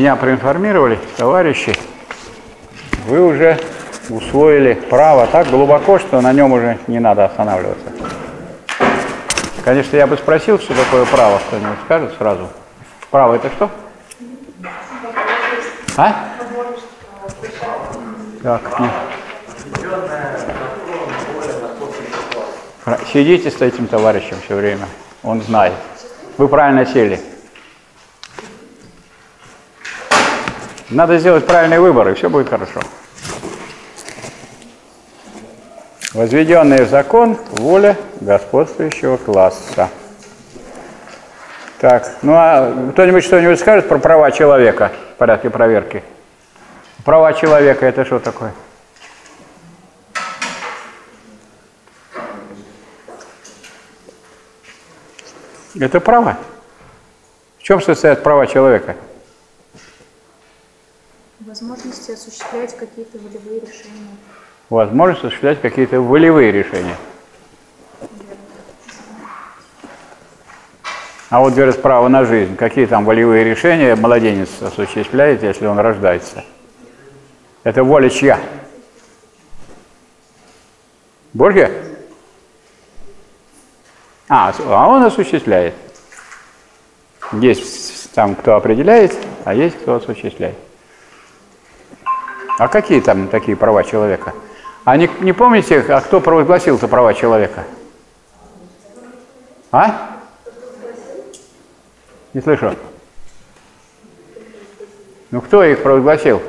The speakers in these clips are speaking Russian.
Меня проинформировали, товарищи, вы уже усвоили право так глубоко, что на нем уже не надо останавливаться. Конечно, я бы спросил, что такое право, кто-нибудь скажет сразу. Право это что? А? Так, нет. Сидите с этим товарищем все время, он знает. Вы правильно сели. Надо сделать правильный выбор, и все будет хорошо. Возведенный в закон воля господствующего класса. Так, ну а кто-нибудь что-нибудь скажет про права человека в порядке проверки? Права человека это что такое? Это права. В чем состоят права человека? Возможности осуществлять какие-то волевые решения. Возможность осуществлять какие-то волевые решения. А вот, говорят, право на жизнь. Какие там волевые решения младенец осуществляет, если он рождается? Это воля чья? Божья? А он осуществляет. Есть там, кто определяет, а есть, кто осуществляет. А какие там такие права человека? А не помните, а кто провозгласил-то права человека? А? Не слышу. Ну, кто их провозгласил?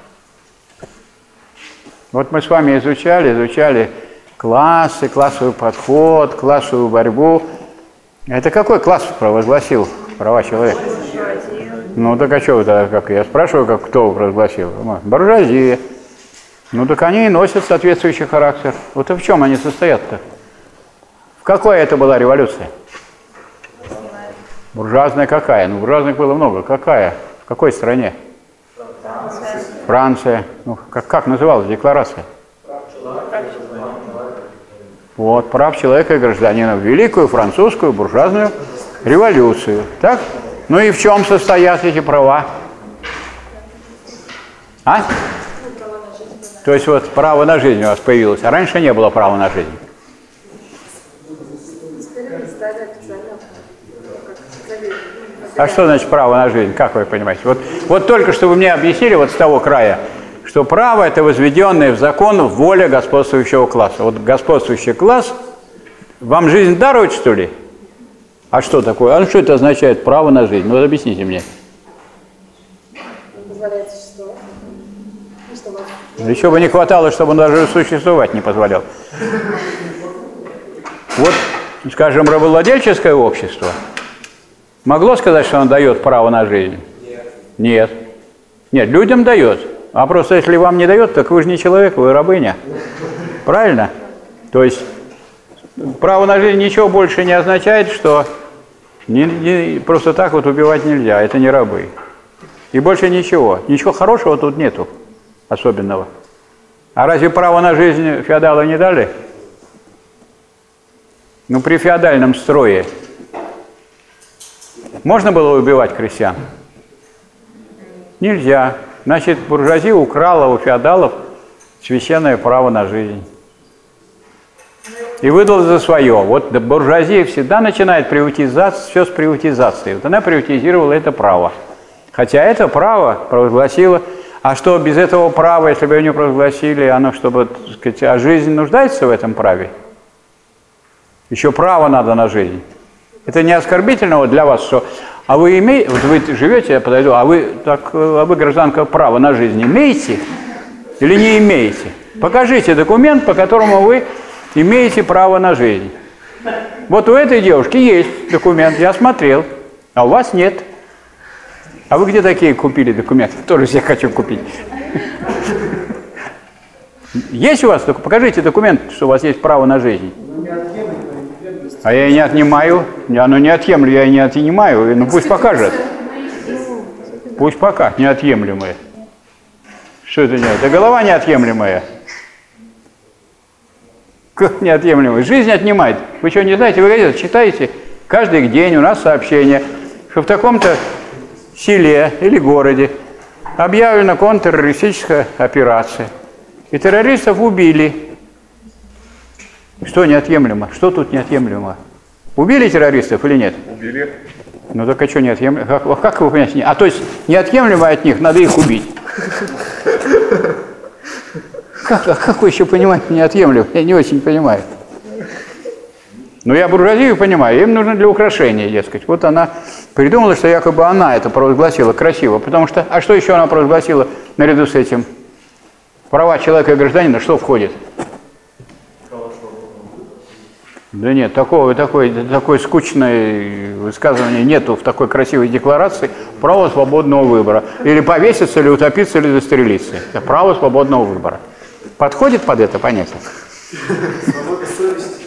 Вот мы с вами изучали классы, классовый подход, классовую борьбу. Это какой класс провозгласил права человека? Ну, так а что вы тогда, как я спрашиваю, кто провозгласил? Буржуазия. Ну, так они и носят соответствующий характер. Вот и в чем они состоят-то? В какой это была революция? Буржуазная какая? Ну, буржуазных было много. Какая? В какой стране? Франция. Ну, как называлась декларация? Вот, прав человека и гражданина в Великую Французскую буржуазную революцию. Так? Ну и в чем состоят эти права? А? То есть вот право на жизнь у вас появилось, а раньше не было права на жизнь. А что значит право на жизнь? Как вы понимаете? Вот только что вы мне объяснили вот с того края, что право – это возведенное в закон воля господствующего класса. Вот господствующий класс вам жизнь дарует, что ли? А что такое? А что это означает право на жизнь? Ну, объясните мне. Еще бы не хватало, чтобы он даже существовать не позволял. Вот, скажем, рабовладельческое общество могло сказать, что оно дает право на жизнь? Нет. Нет, людям дает. А просто если вам не дает, так вы же не человек, вы рабыня. Правильно? То есть право на жизнь ничего больше не означает, что просто так вот убивать нельзя, это не рабы. И больше ничего. Ничего хорошего тут нету особенного. А разве право на жизнь феодалы не дали? Ну, при феодальном строе можно было убивать крестьян? Нельзя. Значит, буржуазия украла у феодалов священное право на жизнь. И выдала за свое. Вот буржуазия всегда начинает приватизацию, все с приватизации. Вот она приватизировала это право. Хотя это право провозгласила. А что без этого права, если бы ее не провозгласили, оно, чтобы, так сказать, а жизнь нуждается в этом праве? Еще право надо на жизнь. Это не оскорбительно вот для вас, что... А вы имеете, вот вы живете, я подойду, а вы гражданка, право на жизнь имеете или не имеете? Покажите документ, по которому вы имеете право на жизнь. Вот у этой девушки есть документ, я смотрел, а у вас нет. А вы где такие купили документы? Тоже себе хочу купить. Есть у вас? Покажите документ, что у вас есть право на жизнь. А я и не отнимаю. Оно неотъемлемое, я и не отнимаю. Ну пусть покажет. Пусть пока неотъемлемое. Что это не? Это голова неотъемлемая. Как неотъемлемая? Жизнь отнимает. Вы что, не знаете? Вы газету читаете? Каждый день у нас сообщение, что в таком-то селе или городе объявлена контртеррористическая операция, и террористов убили. Что неотъемлемо? Что тут неотъемлемо? Убили террористов или нет? Убили. Ну так а что неотъемлемо? Как вы понимаете? А то есть неотъемлемо от них, надо их убить. Как вы еще понимаете неотъемлемо? Я не очень понимаю. Но я буржуазию понимаю, им нужно для украшения, дескать. Вот она придумала, что якобы она это провозгласила красиво, потому что, а что еще она провозгласила наряду с этим? Права человека и гражданина, что входит? Да нет, такое скучное высказывание нету в такой красивой декларации. Право свободного выбора. Или повеситься, или утопиться, или застрелиться. Это право свободного выбора. Подходит под это понятие? Свобода совести.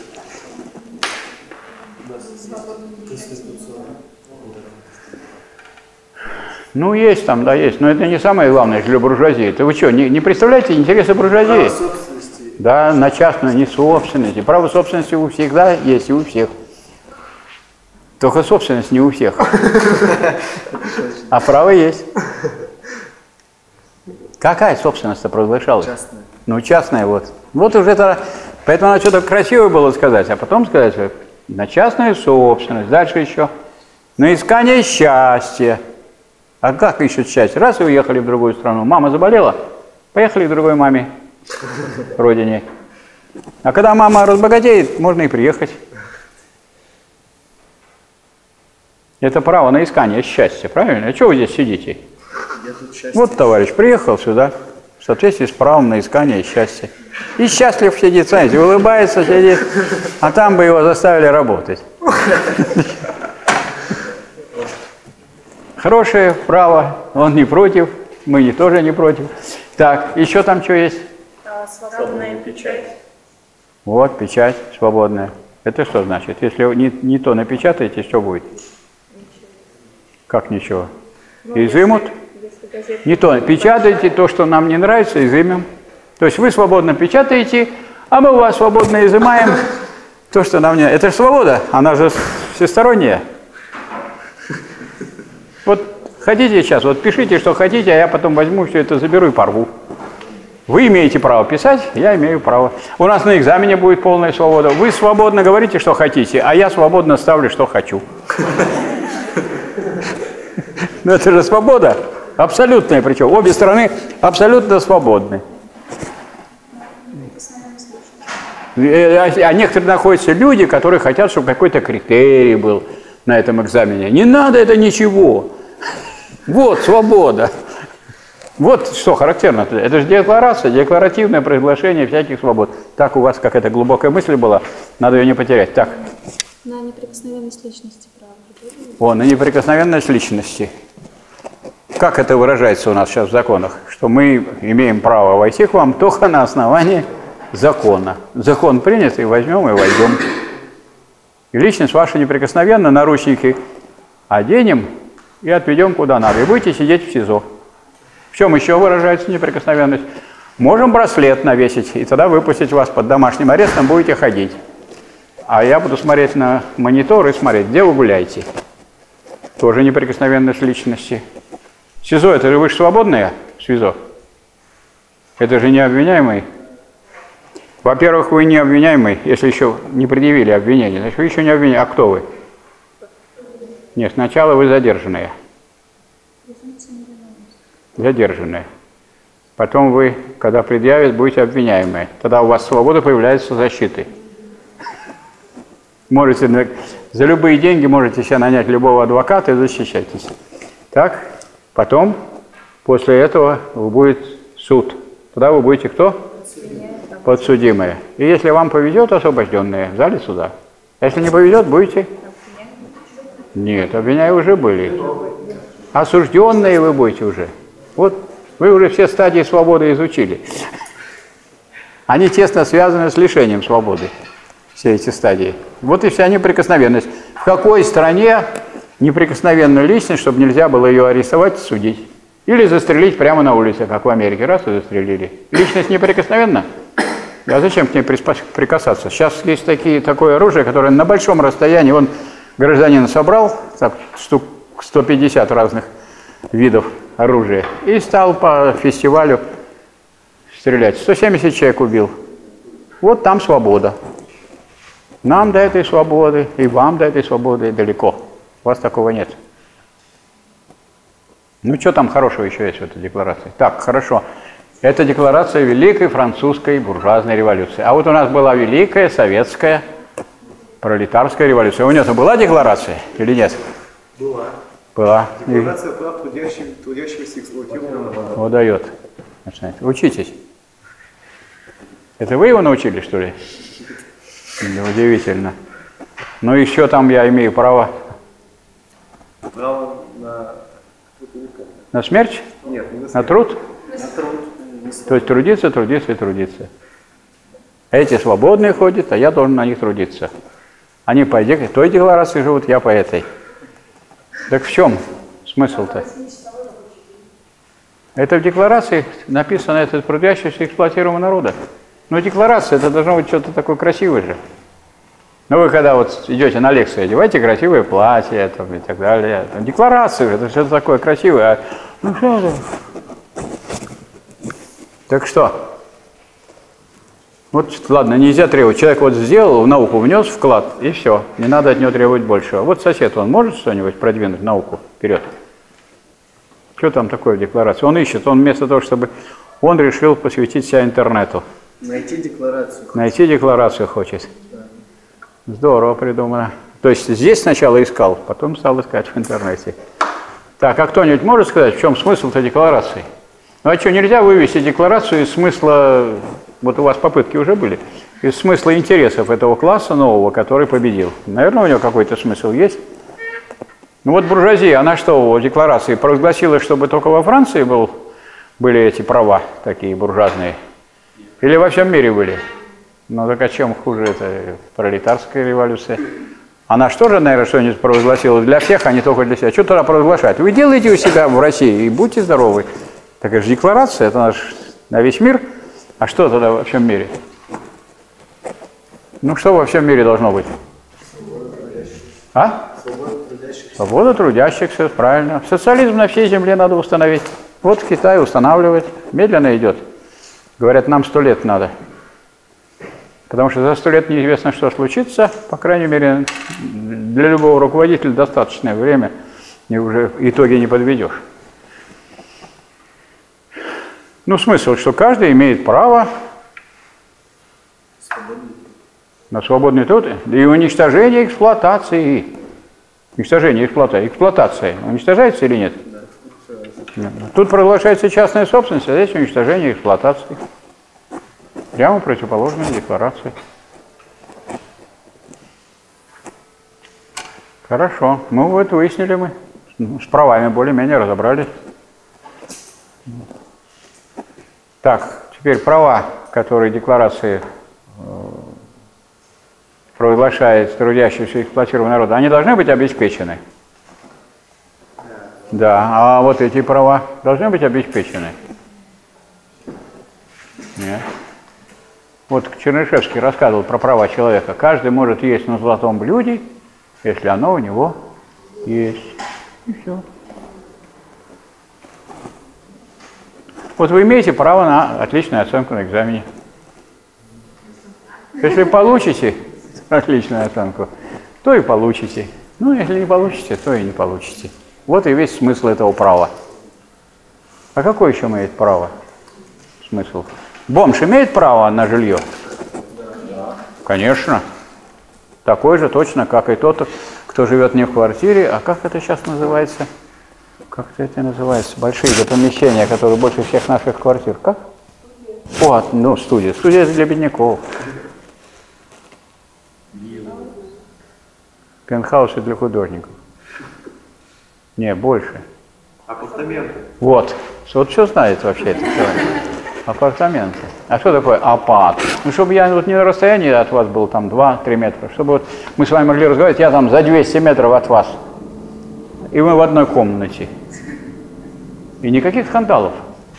Ну, есть там, да, есть. Но это не самое главное для буржуазии. Это вы что, не представляете интересы буржуазии? Право собственности. Да, на частную, не собственности. Право собственности у всегда есть, и у всех. Только собственность не у всех. А право есть. Какая собственность-то провозглашалась? Частная. Ну, частная вот. Вот уже это... Поэтому надо что-то красивое было сказать, а потом сказать, что на частную собственность. Дальше еще на искание счастья. А как ищут счастье? Раз и уехали в другую страну. Мама заболела, поехали к другой маме, родине. А когда мама разбогатеет, можно и приехать. Это право на искание счастья, правильно? А что вы здесь сидите? Я тут счастье. Вот товарищ приехал сюда в соответствии с правом на искание счастья. И счастлив сидит, знаете, улыбается, сидит, а там бы его заставили работать. Хорошее право, он не против, мы тоже не против. Так, еще там что есть? Свободная печать. Вот, печать свободная. Это что значит? Если не то напечатаете, что будет? Как ничего? Изымут? Не то. Печатаете то, что нам не нравится, изымем. То есть вы свободно печатаете, а мы у вас свободно изымаем то, что нам не... Это же свобода, она же всесторонняя. Вот хотите сейчас, вот пишите, что хотите, а я потом возьму все это, заберу и порву. Вы имеете право писать, я имею право. У нас на экзамене будет полная свобода. Вы свободно говорите, что хотите, а я свободно ставлю, что хочу. Ну это же свобода. Абсолютная причем. Обе стороны абсолютно свободны. А некоторые находятся люди, которые хотят, чтобы какой-то критерий был на этом экзамене. Не надо это ничего. Вот свобода. Вот что характерно. Это же декларация, декларативное провозглашение всяких свобод. Так у вас какая-то глубокая мысль была, надо ее не потерять. Так. На неприкосновенность личности права. О, на неприкосновенность личности. Как это выражается у нас сейчас в законах? Что мы имеем право войти к вам только на основании закона. Закон принят, и возьмем, и войдем. И личность ваша неприкосновенна, наручники оденем и отведем куда надо. И будете сидеть в СИЗО. В чем еще выражается неприкосновенность? Можем браслет навесить, и тогда выпустить вас под домашним арестом, будете ходить. А я буду смотреть на монитор и смотреть, где вы гуляете. Тоже неприкосновенность личности. СИЗО, это же вы же свободные в СИЗО? Это же не обвиняемый. Во-первых, вы не обвиняемый, если еще не предъявили обвинение. Значит, вы еще не обвиняемый. А кто вы? Нет, сначала вы задержанные. Задержанные. Потом вы, когда предъявят, будете обвиняемые. Тогда у вас свобода появляется защиты. Можете за любые деньги можете себе нанять любого адвоката и защищайтесь. Так? Потом, после этого, будет суд. Тогда вы будете кто? Подсудимые. И если вам повезет, освобожденные в зале суда. А если не повезет, будете? Нет, обвиняемые уже были. Осужденные вы будете уже. Вот вы уже все стадии свободы изучили. Они тесно связаны с лишением свободы. Все эти стадии. Вот и вся неприкосновенность. В какой стране неприкосновенную личность, чтобы нельзя было ее арестовать и судить? Или застрелить прямо на улице, как в Америке. Раз и застрелили. Личность неприкосновенна? А зачем к ней прикасаться? Сейчас есть такое оружие, которое на большом расстоянии, он гражданин собрал, так, штук 150 разных видов оружия. И стал по фестивалю стрелять. 170 человек убил. Вот там свобода. Нам до этой свободы, и вам до этой свободы далеко. У вас такого нет. Ну, что там хорошего еще есть в этой декларации? Так, хорошо. Это декларация Великой Французской буржуазной революции. А вот у нас была Великая Советская пролетарская революция. У нее-то была декларация или нет? Была. Была. Декларация прав трудящегося эксплуатируемого. Вот дает. Учитесь. Это вы его научили, что ли? Удивительно. Ну, еще там я имею право... Право На смерть? Нет, не на смерть. На труд? На труд. То есть трудиться, трудиться и трудиться. Эти свободные ходят, а я должен на них трудиться. Они по той декларации живут, я по этой. Так в чем смысл-то? Это в декларации написано, это трудящийся эксплуатируемого народа. Но декларация, это должно быть что-то такое красивое же. Ну вы когда вот идете на лекцию, одевайте красивое платье там, и так далее. Декларация, это что-то такое красивое. Ну что это? Так что? Вот, ладно, нельзя требовать. Человек вот сделал, в науку внес вклад, и все. Не надо от него требовать большего. Вот сосед, он может что-нибудь продвинуть науку вперед? Что там такое в декларации? Он ищет, он вместо того, чтобы... Он решил посвятить себя интернету. Найти декларацию. Найти декларацию хочет. Да. Здорово придумано. То есть здесь сначала искал, потом стал искать в интернете. Так, а кто-нибудь может сказать, в чем смысл этой декларации? Ну а что, нельзя вывести декларацию из смысла, вот у вас попытки уже были, из смысла интересов этого класса нового, который победил? Наверное, у него какой-то смысл есть. Ну вот буржуазия, она что в декларации провозгласила, чтобы только во Франции были эти права такие буржуазные? Или во всем мире были? Ну так о чем хуже это пролетарская революция? Она что же, наверное, что-нибудь провозгласила для всех, а не только для себя? Что тогда провозглашать? Вы делаете у себя в России и будьте здоровы. Так это же декларация, это наш на весь мир. А что тогда во всем мире? Ну что во всем мире должно быть? А? Свобода трудящихся, правильно. Социализм на всей земле надо установить. Вот в Китае устанавливает, медленно идет. Говорят, нам 100 лет надо. Потому что за 100 лет неизвестно, что случится. По крайней мере, для любого руководителя достаточное время, и уже итоги не подведешь. Ну, смысл, что каждый имеет право на свободный труд и уничтожение эксплуатации. Уничтожение эксплуатация уничтожается или нет? Да. Тут провозглашается частная собственность, а здесь уничтожение эксплуатации. Прямо противоположная декларации. Хорошо. Ну вот выяснили мы. С правами более-менее разобрались. Так, теперь права, которые декларации провозглашает трудящийся и эксплуатируемый народ, они должны быть обеспечены? Да, а вот эти права должны быть обеспечены? Нет. Вот Чернышевский рассказывал про права человека. Каждый может есть на золотом блюде, если оно у него есть. И все. Вот вы имеете право на отличную оценку на экзамене. Если получите отличную оценку, то и получите. Ну, если не получите, то и не получите. Вот и весь смысл этого права. А какой еще имеет право? Смысл? Бомж имеет право на жилье? Конечно. Такой же точно, как и тот, кто живет не в квартире. А как это сейчас называется? Как-то это называется. Большие помещения, которые больше всех наших квартир. Как? О, ну, студия. Студия для бедняков. Пентхаусы для художников. Не, больше. Апартаменты. Вот. Вот что знает вообще это человек? Апартаменты. А что такое апарт? Ну, чтобы я вот не на расстоянии от вас был там 2-3 метра, чтобы вот мы с вами могли разговаривать, я там за 200 метров от вас. И мы в одной комнате. И никаких скандалов.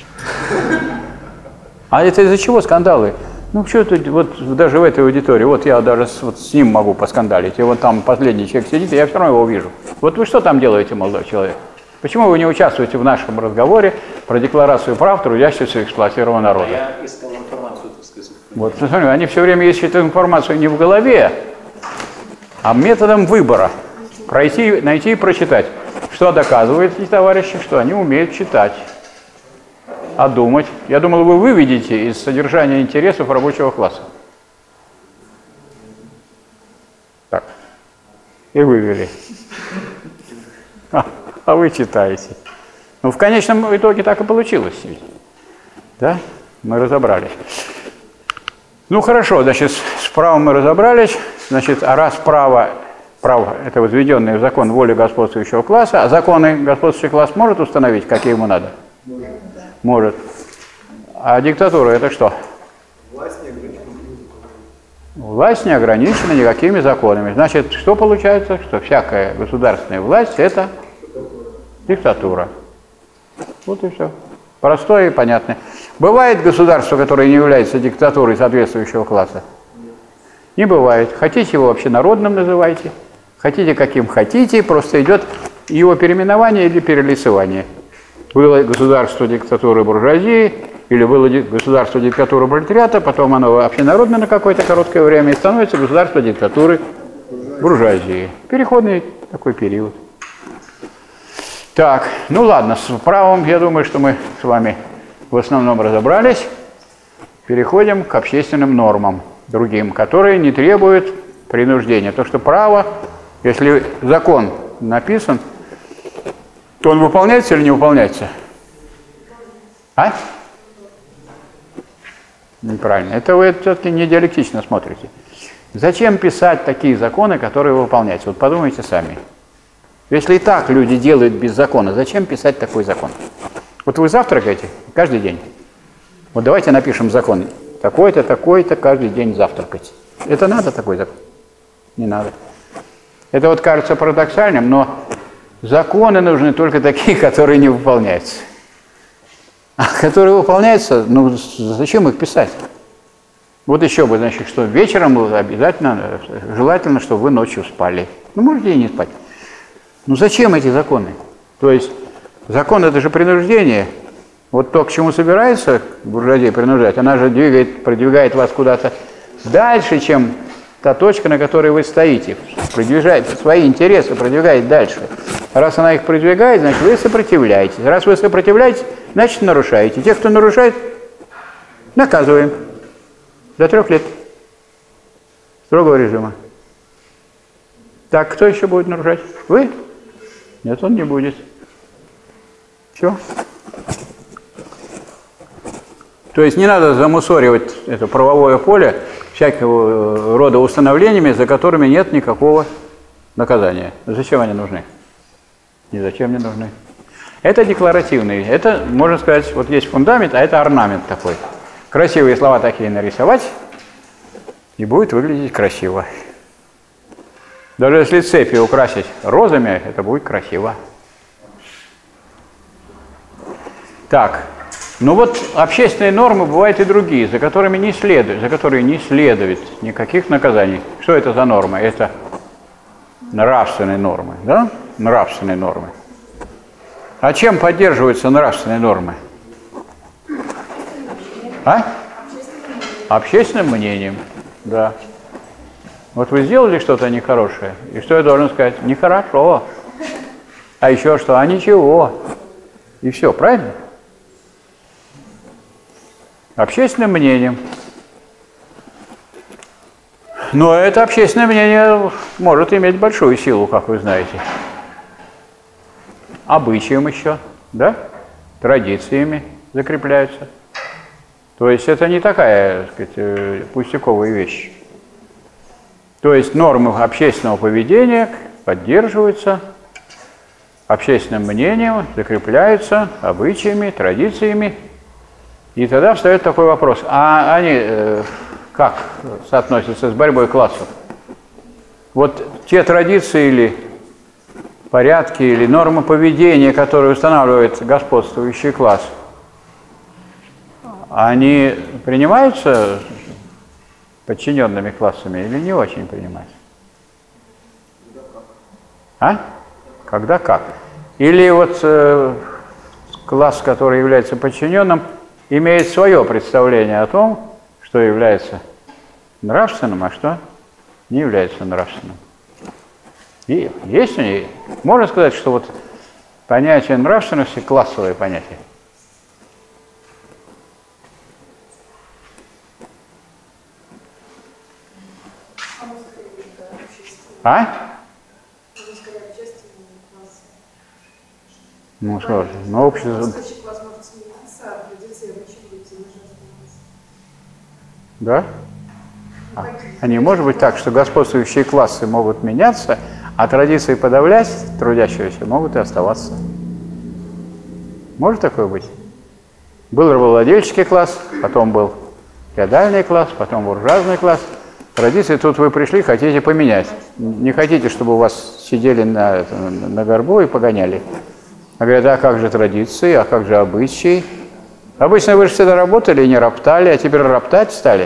А это из-за чего скандалы? Ну, что тут, вот даже в этой аудитории, вот я даже вот с ним могу поскандалить, и вот там последний человек сидит, и я все равно его вижу. Вот вы что там делаете, молодой человек? Почему вы не участвуете в нашем разговоре про декларацию прав трудящихся и эксплуатируемого народа? Я искал информацию, так сказать. Вот, смотри, они все время ищут эту информацию не в голове, а методом выбора. Пройти, найти и прочитать. Что доказывают эти товарищи? Что они умеют читать. А думать? Я думал, вы выведете из содержания интересов рабочего класса. Так. И вывели. А вы читаете. Ну, в конечном итоге так и получилось. Да? Мы разобрались. Ну, хорошо, значит, с правом мы разобрались. Значит, а раз право это возведенный в закон воли господствующего класса, а законы господствующий класс может установить, какие ему надо? Может. А диктатура это что? Власть не ограничена никакими законами. Значит, что получается? Что всякая государственная власть – это диктатура. Вот и все. Простое и понятное. Бывает государство, которое не является диктатурой соответствующего класса? Не бывает. Хотите его общенародным называйте, хотите каким хотите, просто идет его переименование или перелицевание. Было государство диктатуры буржуазии, или было государство диктатуры пролетариата, потом оно общенародное на какое-то короткое время и становится государство диктатуры буржуазии. Переходный такой период. Так, ну ладно, с правом, я думаю, что мы с вами в основном разобрались. Переходим к общественным нормам, другим, которые не требуют принуждения. То, что право, если закон написан, то он выполняется или не выполняется? А? Неправильно. Это вы все-таки не диалектично смотрите. Зачем писать такие законы, которые выполняются? Вот подумайте сами. Если и так люди делают без закона, зачем писать такой закон? Вот вы завтракаете каждый день. Вот давайте напишем закон. Такой-то, такой-то, каждый день завтракать. Это надо такой закон? Не надо. Это вот кажется парадоксальным, но законы нужны только такие, которые не выполняются. А которые выполняются, ну зачем их писать? Вот еще бы, значит, что вечером обязательно, желательно, чтобы вы ночью спали. Ну, можете и не спать. Ну зачем эти законы? То есть закон – это же принуждение. Вот то, к чему собирается буржуазия принуждать, она же продвигает вас куда-то дальше, чем та точка, на которой вы стоите. Продвигает свои интересы, продвигает дальше. Раз она их продвигает, значит, вы сопротивляетесь. Раз вы сопротивляетесь, значит, нарушаете. Тех, кто нарушает, наказываем. До 3 лет строгого режима. Так, кто еще будет нарушать? Вы? Нет, он не будет. Все. То есть не надо замусоривать это правовое поле всякого рода установлениями, за которыми нет никакого наказания. Зачем они нужны? Ни зачем не нужны. Это декларативные. Это, можно сказать, вот есть фундамент, а это орнамент такой. Красивые слова такие нарисовать, и будет выглядеть красиво. Даже если цепи украсить розами, это будет красиво. Так, ну вот общественные нормы бывают и другие, за которые не следует никаких наказаний. Что это за нормы? Это нравственные нормы, да? Нравственные нормы. А чем поддерживаются нравственные нормы? А? Общественным мнением, да. Вот вы сделали что-то нехорошее, и что я должен сказать? Нехорошо. А еще что? А ничего. И все, правильно? Общественным мнением. Но это общественное мнение может иметь большую силу, как вы знаете. Обычаем еще, да? Традициями закрепляются. То есть это не такая, так сказать, пустяковая вещь. То есть нормы общественного поведения поддерживаются общественным мнением, закрепляются обычаями, традициями. И тогда встает такой вопрос, а они как соотносятся с борьбой классов? Вот те традиции или порядки, или нормы поведения, которые устанавливает господствующий класс, они принимаются подчиненными классами или не очень принимаются? А? Когда как? Или вот класс, который является подчиненным, имеет свое представление о том, что является нравственным, а что не является нравственным. И есть у нее, можно сказать, что вот понятие нравственности – классовое понятие. А? Ну что ж, ну общество... Да? А не может быть так, что господствующие классы могут меняться, а традиции подавлять трудящиеся могут и оставаться. Может такое быть? Был рабовладельческий класс, потом был феодальный класс, потом буржуазный класс. Традиции тут вы пришли, хотите поменять. Не хотите, чтобы у вас сидели на горбу и погоняли. А говорят, а как же традиции, а как же обычаи? Обычно вы же всегда работали и не роптали, а теперь роптать стали.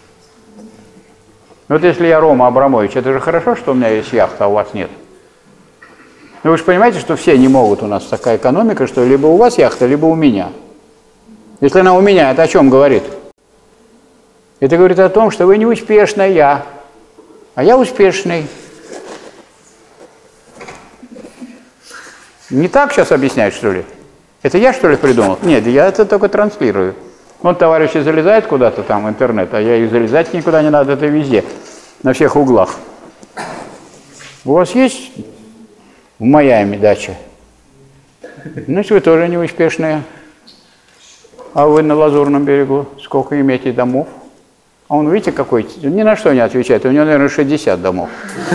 Вот если я Рома Абрамович, это же хорошо, что у меня есть яхта, а у вас нет. Но вы же понимаете, что все не могут, у нас такая экономика, что либо у вас яхта, либо у меня. Если она у меня, это о чем говорит? Это говорит о том, что вы не успешная, а я успешный. Не так сейчас объяснять, что ли? Это я, что ли, придумал? Нет, я это только транслирую. Вот товарищи залезают куда-то там в интернет, а я и залезать никуда не надо, это везде, на всех углах. У вас есть в Майами дача? Значит, вы тоже не успешные. А вы на Лазурном берегу сколько имеете домов? А он, видите, какой, ни на что не отвечает, у него, наверное, 60 домов.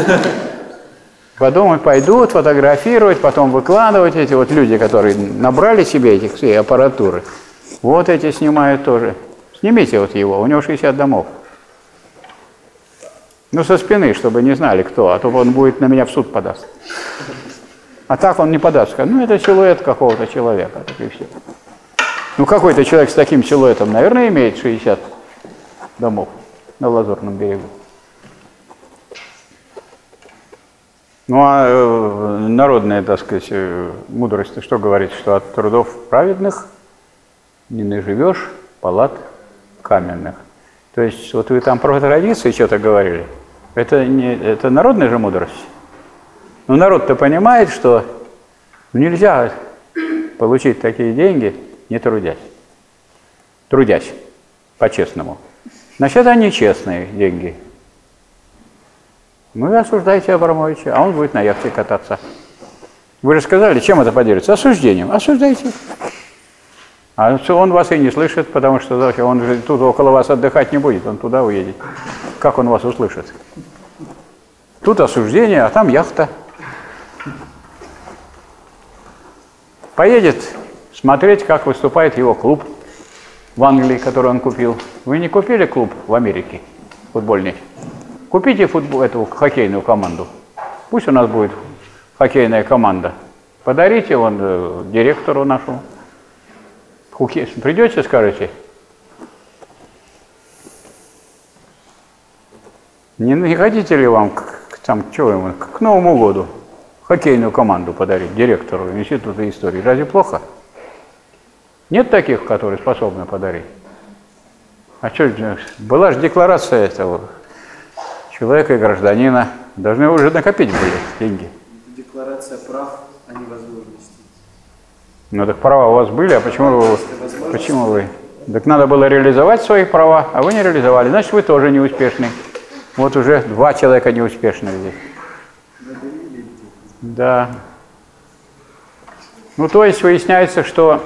Потом пойдут фотографировать, потом выкладывать эти вот люди, которые набрали себе этих всей аппаратуры. Вот эти снимают тоже. Снимите вот его, у него 60 домов. Ну, со спины, чтобы не знали, кто, а то он будет на меня в суд подаст. А так он не подаст, скажет, ну, это силуэт какого-то человека, так и все. Ну, какой-то человек с таким силуэтом, наверное, имеет 60 домов на Лазурном берегу. Ну, а народная, так сказать, мудрость, что говорит, что от трудов праведных не наживешь палат каменных. То есть, вот вы там про традиции что-то говорили, это народная же мудрость. Но народ-то понимает, что нельзя получить такие деньги, не трудясь. Трудясь, по-честному. Значит, они честные деньги. Ну и осуждайте Абрамовича, а он будет на яхте кататься. Вы же сказали, чем это поделится? Осуждением. Осуждайте. А он вас и не слышит, потому что он же тут около вас отдыхать не будет, он туда уедет. Как он вас услышит? Тут осуждение, а там яхта. Поедет смотреть, как выступает его клуб в Англии, который он купил. Вы не купили клуб в Америке футбольный? Купите эту хоккейную команду. Пусть у нас будет хоккейная команда. Подарите директору нашему. Придете, скажете? Не хотите ли вам к Новому году хоккейную команду подарить директору Института истории? Разве плохо? Нет таких, которые способны подарить? А что, была же декларация этого человека и гражданина. Должны уже накопить были деньги. Декларация прав, а не возможностей. Ну так права у вас были, а почему вы? Так надо было реализовать свои права, а вы не реализовали. Значит, вы тоже неуспешный. Вот уже 2 человека неуспешных здесь. Да. Ну, то есть выясняется, что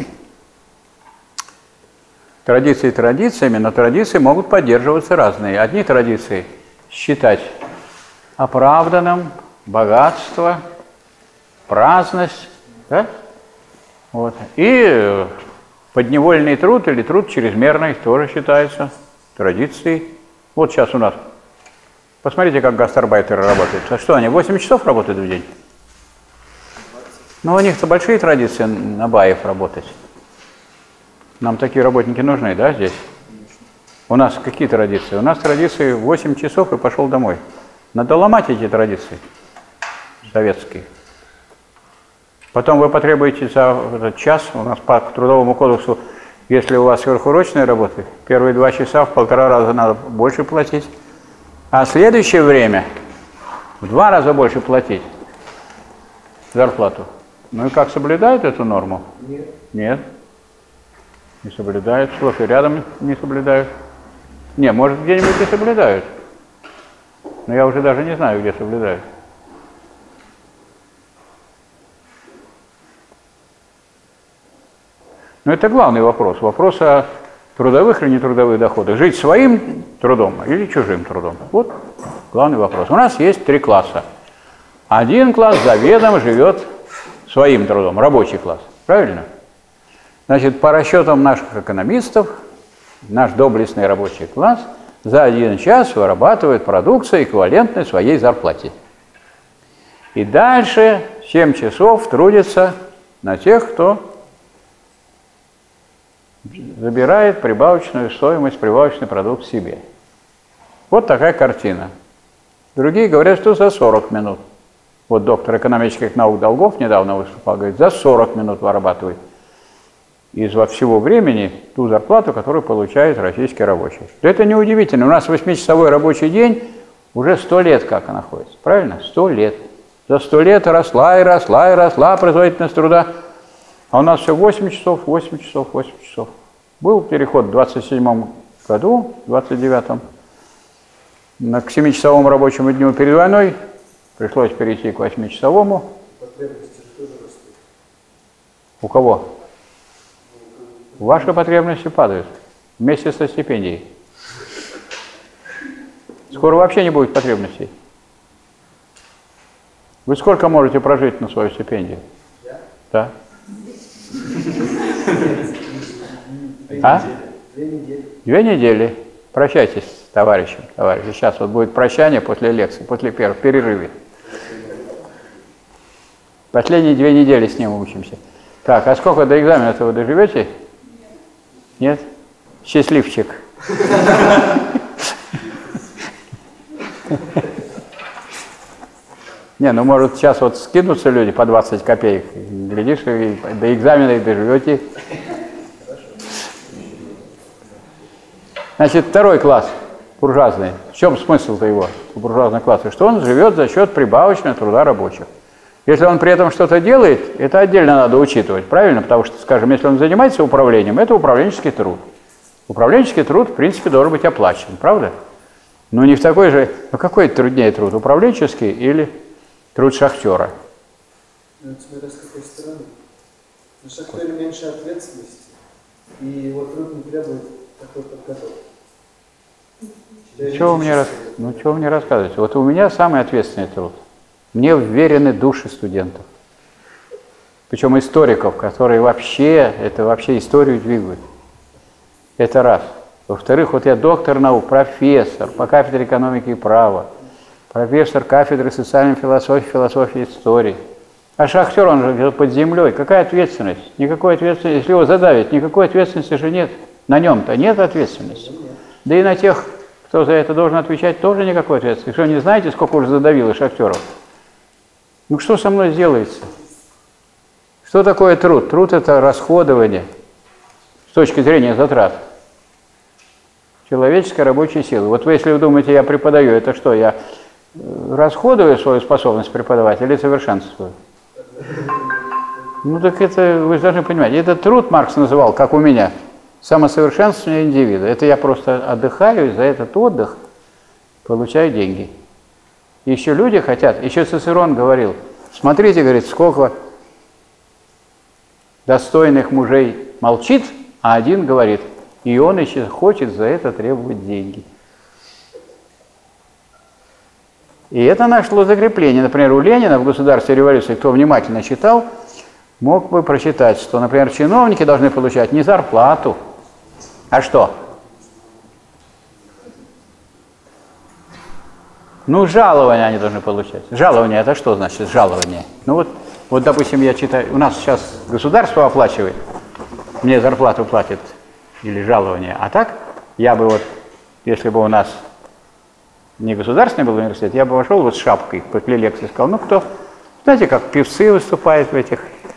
традиции традициями, но традиции могут поддерживаться разные. Одни традиции считать оправданным, богатство, праздность, да? Вот. И подневольный труд или труд чрезмерный тоже считается традицией. Вот сейчас у нас, посмотрите, как гастарбайтеры работают. А что, они 8 часов работают в день? Ну, у них-то большие традиции на баев работать. Нам такие работники нужны, да, здесь? У нас какие традиции? У нас традиции 8 часов и пошел домой. Надо ломать эти традиции советские. Потом вы потребуете за этот час, у нас по Трудовому кодексу, если у вас сверхурочные работы, первые 2 часа в 1,5 раза надо больше платить, а следующее время в 2 раза больше платить зарплату. Ну и как, соблюдают эту норму? Нет. Нет. Не соблюдают. Сплошь и рядом не соблюдают. Не, может, где-нибудь и соблюдают. Но я уже даже не знаю, где соблюдают. Но это главный вопрос. Вопрос о трудовых или нетрудовых доходах. Жить своим трудом или чужим трудом. Вот главный вопрос. У нас есть 3 класса. Один класс заведомо живет своим трудом, рабочий класс. Правильно? Значит, по расчетам наших экономистов, наш доблестный рабочий класс за 1 час вырабатывает продукцию, эквивалентную своей зарплате. И дальше 7 часов трудится на тех, кто забирает прибавочную стоимость, прибавочный продукт себе. Вот такая картина. Другие говорят, что за 40 минут. Вот доктор экономических наук Долгов недавно выступал, говорит, за 40 минут вырабатывает из всего времени ту зарплату, которую получает российский рабочий. Это неудивительно. У нас 8-часовой рабочий день уже 100 лет как находится. Правильно? 100 лет. За 100 лет росла и росла и росла производительность труда. А у нас все 8 часов, 8 часов, 8 часов. Был переход в 27 году, в 29-м, к 7-часовому рабочему дню перед войной. Пришлось перейти к 8-часовому. Потребности тоже растут. У кого? Ваши потребности падают вместе со стипендией. Скоро вообще не будет потребностей. Вы сколько можете прожить на свою стипендию? Я? Да. А? 2 недели. 2 недели. Прощайтесь с товарищем. Сейчас вот будет прощание после лекции, после первого перерыва. Последние 2 недели с ним учимся. Так, а сколько до экзамена-то вы доживете? Нет? Счастливчик. Не, ну может сейчас вот скинутся люди по 20 копеек, глядишь, и до экзамена и доживете. Значит, 2 класс, буржуазный. В чем смысл-то его, буржуазного класса? Что он живет за счет прибавочного труда рабочих. Если он при этом что-то делает, это отдельно надо учитывать, правильно? Потому что, скажем, если он занимается управлением, это управленческий труд. Управленческий труд, в принципе, должен быть оплачен, правда? Но не в такой же... Ну, какой труднее труд, управленческий или труд шахтера? Ну, это смотря с какой стороны. На шахтере меньше ответственности, и его труд не требует такой подготовки. Чего вы мне рассказываете? Вот у меня самый ответственный труд. Мне вверены души студентов. Причем историков, которые вообще историю двигают. Это раз. Во-вторых, вот я доктор наук, профессор по кафедре экономики и права, профессор кафедры социальной философии, философии истории. А шахтер, он же где-то под землей. Какая ответственность? Никакой ответственности. Если его задавят, никакой ответственности же нет. На нем-то нет ответственности. Да и на тех, кто за это должен отвечать, тоже никакой ответственности. Что, не знаете, сколько уже задавило шахтеров? Ну что со мной сделается? Что такое труд? Труд – это расходование с точки зрения затрат человеческой рабочей силы. Вот вы, если вы думаете, я преподаю, это что, я расходую свою способность преподавать или совершенствую? Ну так это, вы должны понимать, этот труд Маркс называл, как у меня, самосовершенствование индивида. Это я просто отдыхаю, и за этот отдых получаю деньги. Еще люди хотят, еще Цицерон говорил, смотрите, говорит, сколько достойных мужей молчит, а один говорит, и он еще хочет за это требовать деньги. И это нашло закрепление. Например, у Ленина в «Государстве и революции», кто внимательно читал, мог бы прочитать, что, например, чиновники должны получать не зарплату, а что? Ну, жалование они должны получать. Жалование – это что значит жалование? Ну вот, допустим, я читаю, у нас сейчас государство оплачивает, мне зарплату платит или жалование, а так я бы вот, если бы у нас не государственный был университет, я бы вошел вот с шапкой, после лекции сказал, ну кто, знаете, как певцы выступают в этих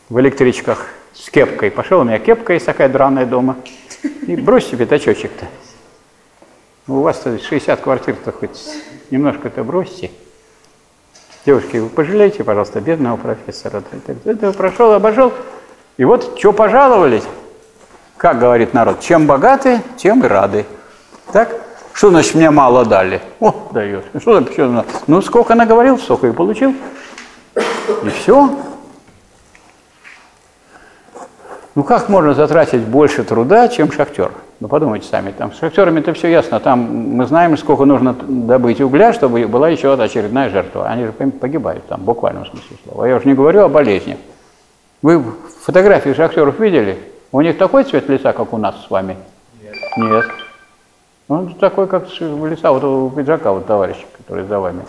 в электричках с кепкой. Пошел, у меня кепка есть такая драная дома. И бросьте пятачочек-то. У вас-то 60 квартир-то хоть немножко-то бросьте. Девушки, вы пожалейте, пожалуйста, бедного профессора. Это прошел, обошел. И вот что пожаловались, как говорит народ, чем богаты, тем и рады. Так? Что значит мне мало дали? О, дает. Что такое? Ну, сколько наговорил, столько и получил. И все. Ну, как можно затратить больше труда, чем шахтер? Ну, подумайте сами, там с шахтерами-то все ясно. Там мы знаем, сколько нужно добыть угля, чтобы была еще очередная жертва. Они же погибают там, в буквальном смысле слова. Я уже не говорю о болезнях. Вы фотографии шахтеров видели? У них такой цвет лица, как у нас с вами? Нет. Он такой, как лица вот у пиджака, вот товарища, который за вами.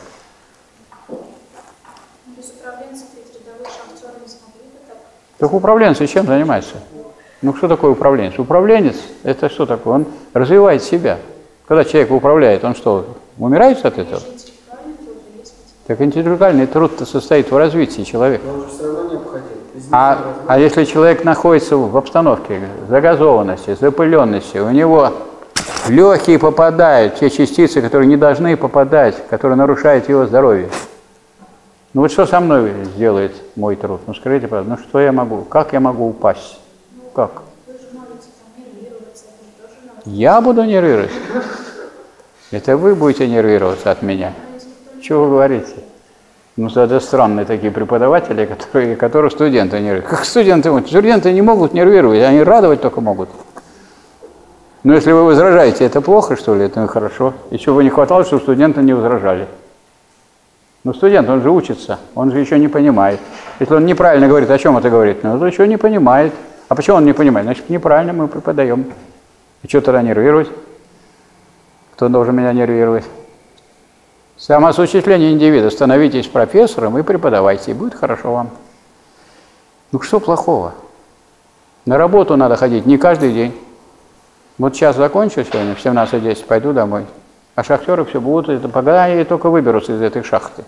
Без управленцев ведь рядовые шахтеры не смогли бы так? Так управленцы чем занимаются? Ну, что такое управленец? Управленец – это что такое? Он развивает себя. Когда человек управляет, он что, умирает от этого? Так интеллектуальный труд-то состоит в развитии человека. Но он же все равно необходим. А если человек находится в обстановке загазованности, запыленности, у него легкие попадают, те частицы, которые не должны попадать, которые нарушают его здоровье. Ну вот что со мной сделает мой труд? Ну скажите, пожалуйста, ну что я могу? Как я могу упасть? Как? Вы же можете там нервироваться, это же тоже надо. Я буду нервировать? Это вы будете нервироваться от меня? Чего вы говорите? Ну, это странные такие преподаватели, которых студенты нервируют. Как студенты? Студенты не могут нервировать, они радовать только могут. Но если вы возражаете, это плохо, что ли? Это хорошо. Еще бы не хватало, чтобы студенты не возражали. Но студент, он же учится, он же еще не понимает. Если он неправильно говорит, о чем это говорит? Ну, он еще не понимает. А почему он не понимает? Значит, неправильно мы преподаем. И что тогда нервировать? Кто должен меня нервировать? Самоосуществление индивида. Становитесь профессором и преподавайте, и будет хорошо вам. Ну что плохого? На работу надо ходить не каждый день. Вот сейчас закончу сегодня, в 17:10 пойду домой. А шахтеры все будут, это пока они только выберутся из этой шахты.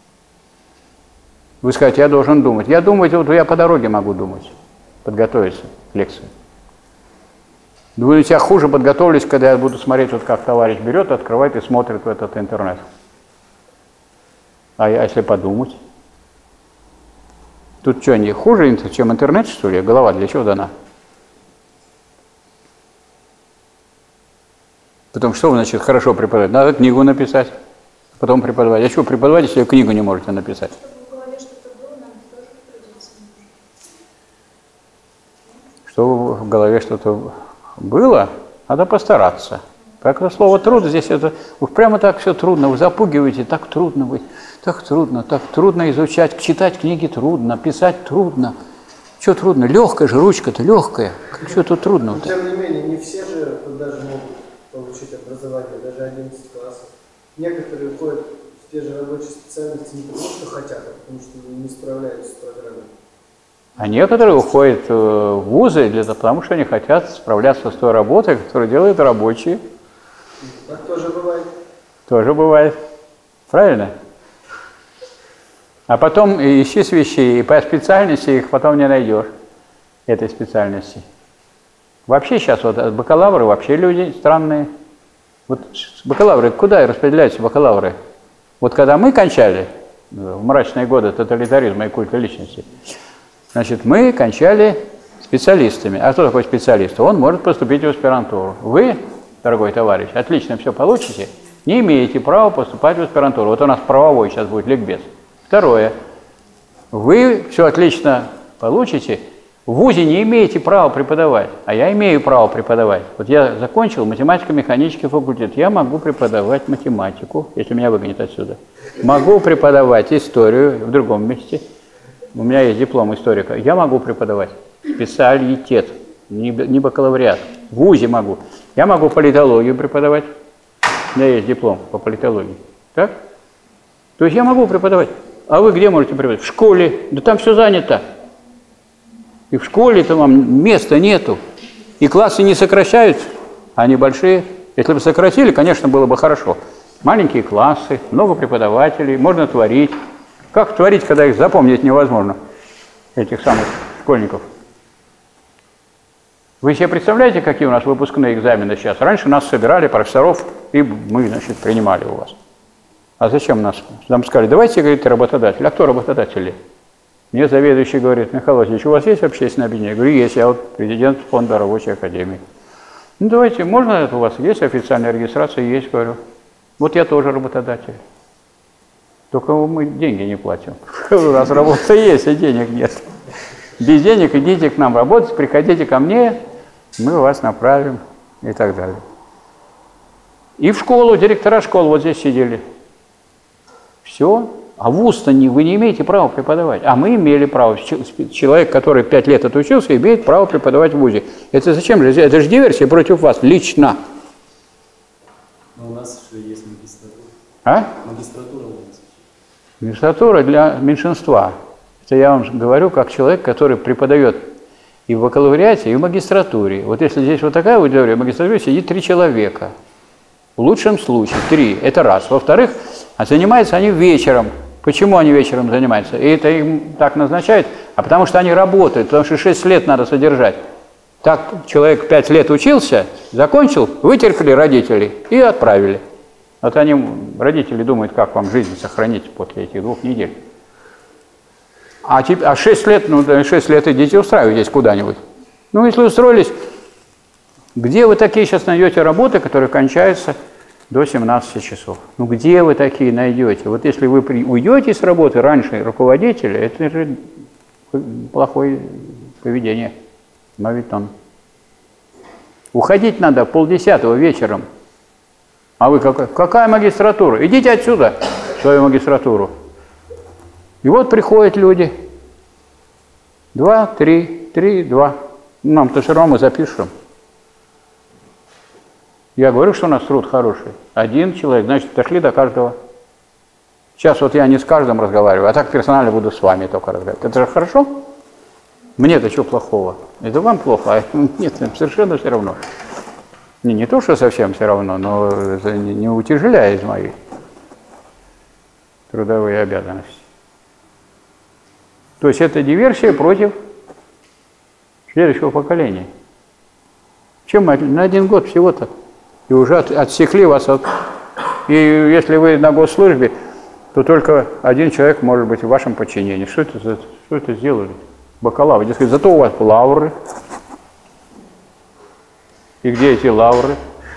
Вы скажете, я должен думать. Я думать, вот я по дороге могу думать, подготовиться к лекции. Думаю, я хуже подготовлюсь, когда я буду смотреть, вот как товарищ берет, открывает и смотрит в этот интернет. А если подумать? Тут что, не хуже, чем интернет, что ли? Голова для чего дана? Потом что значит хорошо преподавать? Надо книгу написать, потом преподавать. А что преподавать, если книгу не можете написать? Чтобы в голове что-то было, нам тоже придется. Чтобы в голове что-то было, надо постараться. Как это слово «труд» здесь, это прямо так все трудно, вы запугиваете, так трудно так трудно изучать, читать книги трудно, писать трудно. Что трудно? Легкая же, ручка-то легкая. Что тут трудного-то? Тем не менее, не все же даже могут получить образование, даже 11 классов. Некоторые уходят в те же рабочие специальности не потому, что хотят, а потому что не справляются с программой. А некоторые уходят в вузы, потому что они хотят справляться с той работой, которую делают рабочие. Так тоже бывает. Тоже бывает. Правильно? А потом ищи свищи, и по специальности их потом не найдешь, этой специальности. Вообще сейчас вот бакалавры вообще люди странные. Вот бакалавры, куда распределяются бакалавры? Вот когда мы кончали, в мрачные годы тоталитаризма и культа личности, значит, мы кончали специалистами. А кто такой специалист? Он может поступить в аспирантуру. Вы, дорогой товарищ, отлично все получите, не имеете права поступать в аспирантуру. Вот у нас правовой сейчас будет ликбез. Второе. Вы все отлично получите, в вузе не имеете права преподавать, а я имею право преподавать. Вот я закончил математико-механический факультет, я могу преподавать математику, если меня выгонят отсюда. Могу преподавать историю в другом месте. У меня есть диплом историка. Я могу преподавать специалитет, не бакалавриат. В вузе могу. Я могу политологию преподавать. У меня есть диплом по политологии. Так? То есть я могу преподавать. А вы где можете преподавать? В школе. Да там все занято. И в школе-то вам места нету. И классы не сокращаются, они большие. Если бы сократили, конечно, было бы хорошо. Маленькие классы, много преподавателей, можно творить. Как творить, когда их запомнить невозможно, этих самых школьников. Вы себе представляете, какие у нас выпускные экзамены сейчас? Раньше нас собирали, профессоров, и мы, значит, принимали у вас. А зачем нас? Нам сказали, давайте, говорит, работодатель. А кто работодатели? Мне заведующий говорит, Михаил Васильевич, у вас есть общественное объединение? Я говорю, есть, я вот президент фонда рабочей академии. Ну, давайте, можно у вас есть официальная регистрация? Есть, говорю. Вот я тоже работодатель. Только мы деньги не платим. У нас работа есть, а денег нет. Без денег идите к нам работать, приходите ко мне, мы вас направим и так далее. И в школу, директора школ вот здесь сидели. Все. А вуз-то вы не имеете права преподавать. А мы имели право. Человек, который 5 лет отучился, имеет право преподавать в вузе. Это зачем же? Это же диверсия против вас, лично. Но у нас же есть магистратура. А? Магистратура у нас. Магистратура для меньшинства. Это я вам говорю как человек, который преподает и в бакалавриате, и в магистратуре. Вот если здесь вот такая аудитория, в магистратуре сидит 3 человека. В лучшем случае 3. Это раз. Во-вторых, занимаются они вечером. Почему они вечером занимаются? И это им так назначают, а потому что они работают, потому что 6 лет надо содержать. Так человек 5 лет учился, закончил, вытерпели родители и отправили. Вот они, родители, думают, как вам жизнь сохранить после этих 2 недель. А 6 лет, ну 6 лет идите устраивайтесь куда-нибудь. Ну, если устроились, где вы такие сейчас найдете работы, которые кончаются до 17 часов? Ну, где вы такие найдете? Вот если вы уйдете с работы раньше руководителя, это же плохое поведение. Мавитон. Уходить надо 9:30 вечером. А вы какая магистратура? Идите отсюда, в свою магистратуру. И вот приходят люди. 2, 3, 3, 2. Нам-то все равно мы запишем. Я говорю, что у нас труд хороший. 1 человек, значит, дошли до каждого. Сейчас вот я не с каждым разговариваю, а так персонально буду с вами только разговаривать. Это же хорошо? Мне-то что плохого? Это вам плохо, а нет, совершенно все равно. Не то, что совсем все равно, но это не утяжеляет мои трудовые обязанности. То есть это диверсия против следующего поколения. Чем мы на 1 год всего-то? И уже отсекли вас от... И если вы на госслужбе, то только 1 человек может быть в вашем подчинении. Что это сделали? Бакалавры. Дескать, зато у вас лавры. И где эти лавры?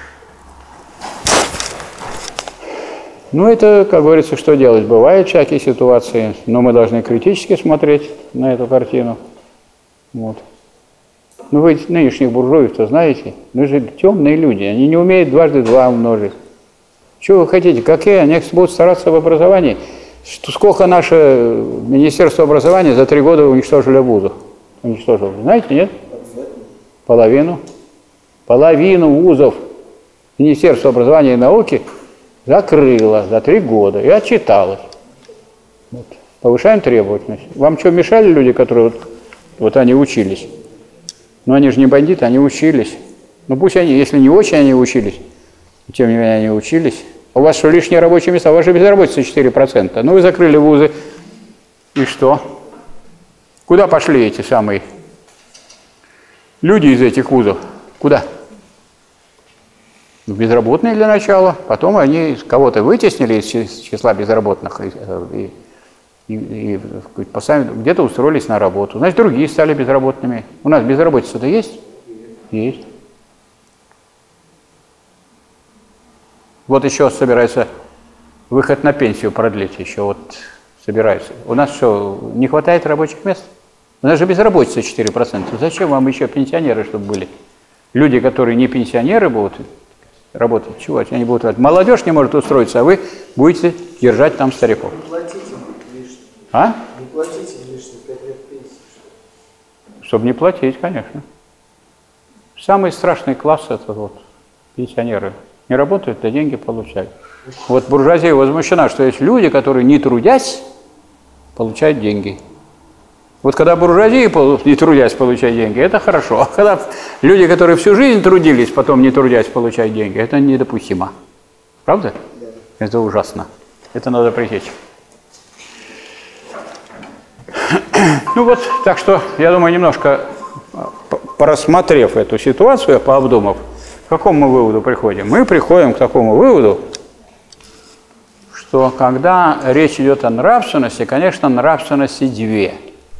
Ну, это, как говорится, что делать? Бывают всякие ситуации, но мы должны критически смотреть на эту картину. Вот. Ну, вы нынешних буржуев-то знаете? Ну, же темные люди, они не умеют 2 × 2 умножить. Что вы хотите? Какие? Они будут стараться в образовании. Сколько наше Министерство образования за 3 года уничтожили вузов? Уничтожило. Знаете, нет? Половину. Половину вузов Министерство образования и науки закрыло за 3 года и отчиталось. Вот. Повышаем требовательность. Вам что, мешали люди, которые вот они учились? Ну, они же не бандиты, они учились. Ну, пусть они, если не очень они учились, тем не менее они учились. У вас что, лишние рабочие места? У вас же безработица 4%. Ну, вы закрыли вузы. И что? Куда пошли эти самые люди из этих вузов? Куда? Безработные для начала. Потом они кого-то вытеснили из числа безработных и где-то устроились на работу. Значит, другие стали безработными. У нас безработица-то есть? Есть. Вот еще собирается выход на пенсию продлить, еще вот собирается. У нас что, не хватает рабочих мест? У нас же безработица 4%. Зачем вам еще пенсионеры, чтобы были? Люди, которые не пенсионеры, будут работать. Чего? Они будут работать. Молодежь не может устроиться, а вы будете держать там стариков. Не платите лишнее. А? Не платите лишние 5 лет пенсии. Чтобы не платить, конечно. Самый страшный класс – это вот пенсионеры. Не работают, а деньги получают. Вот буржуазия возмущена, что есть люди, которые, не трудясь, получают деньги. Вот когда буржуазия, не трудясь, получает деньги, это хорошо. А когда люди, которые всю жизнь трудились, потом не трудясь, получают деньги, это недопустимо. Правда? Это ужасно. Это надо пресечь. Ну вот, так что, я думаю, немножко порассмотрев эту ситуацию, пообдумав, к какому мы выводу приходим? Мы приходим к такому выводу, что когда речь идет о нравственности, конечно, нравственности две.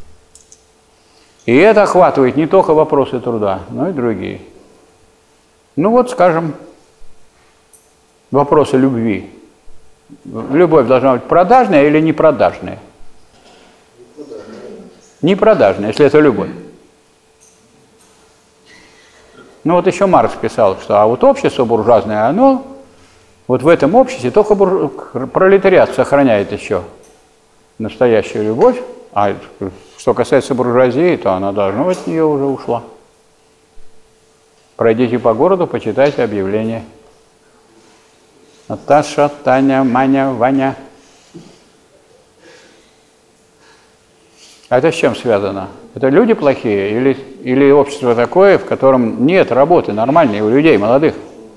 И это охватывает не только вопросы труда, но и другие. Ну вот, скажем, вопросы любви. Любовь должна быть продажная или непродажная? Непродажная, если это любовь. Ну вот еще Маркс писал, что а вот общество буржуазное, оно вот в этом обществе только пролетариат сохраняет еще настоящую любовь, а что касается буржуазии, то она должно от нее уже ушла. Пройдите по городу, почитайте объявления. Наташа, Таня, Маня, Ваня. А это с чем связано? Это люди плохие или общество такое, в котором нет работы нормальной у людей, молодых?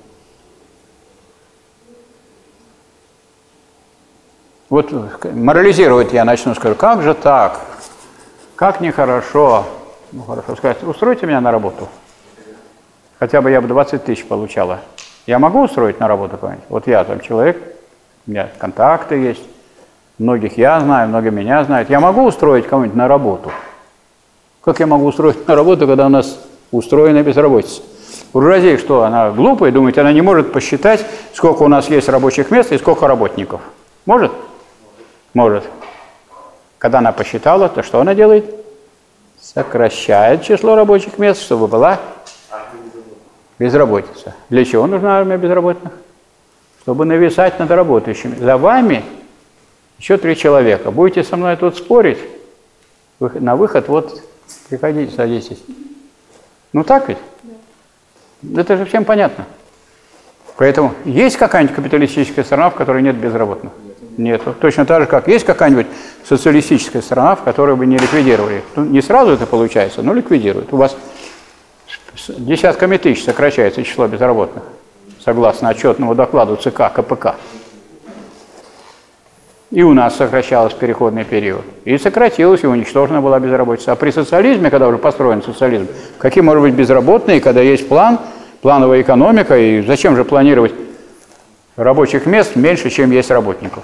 Вот морализировать я начну, скажу, как же так? Как нехорошо. Ну, хорошо сказать, устройте меня на работу. Хотя бы я бы 20 тысяч получала. Я могу устроить на работу кого-нибудь? Вот я там человек, у меня контакты есть, многих я знаю, многие меня знают. Я могу устроить кого-нибудь на работу? Как я могу устроить на работу, когда у нас устроена безработица? Буржуазия что, она глупая, думает, она не может посчитать, сколько у нас есть рабочих мест и сколько работников. Может? Может. Когда она посчитала, то что она делает? Сокращает число рабочих мест, чтобы была безработица. Для чего нужна армия безработных? Чтобы нависать над работающими. За вами еще 3 человека. Будете со мной тут спорить? На выход вот приходите, садитесь. Ну так ведь? Да. Это же всем понятно. Поэтому есть какая-нибудь капиталистическая страна, в которой нет безработных? Нету. Точно так же, как есть какая-нибудь социалистическая страна, в которой бы не ликвидировали. Ну, не сразу это получается, но ликвидируют. У вас десятками тысяч сокращается число безработных, согласно отчетному докладу ЦК КПК. И у нас сокращалось в переходный период. И сократилось, и уничтожена была безработица. А при социализме, когда уже построен социализм, какие могут быть безработные, когда есть план, плановая экономика, и зачем же планировать рабочих мест меньше, чем есть работников?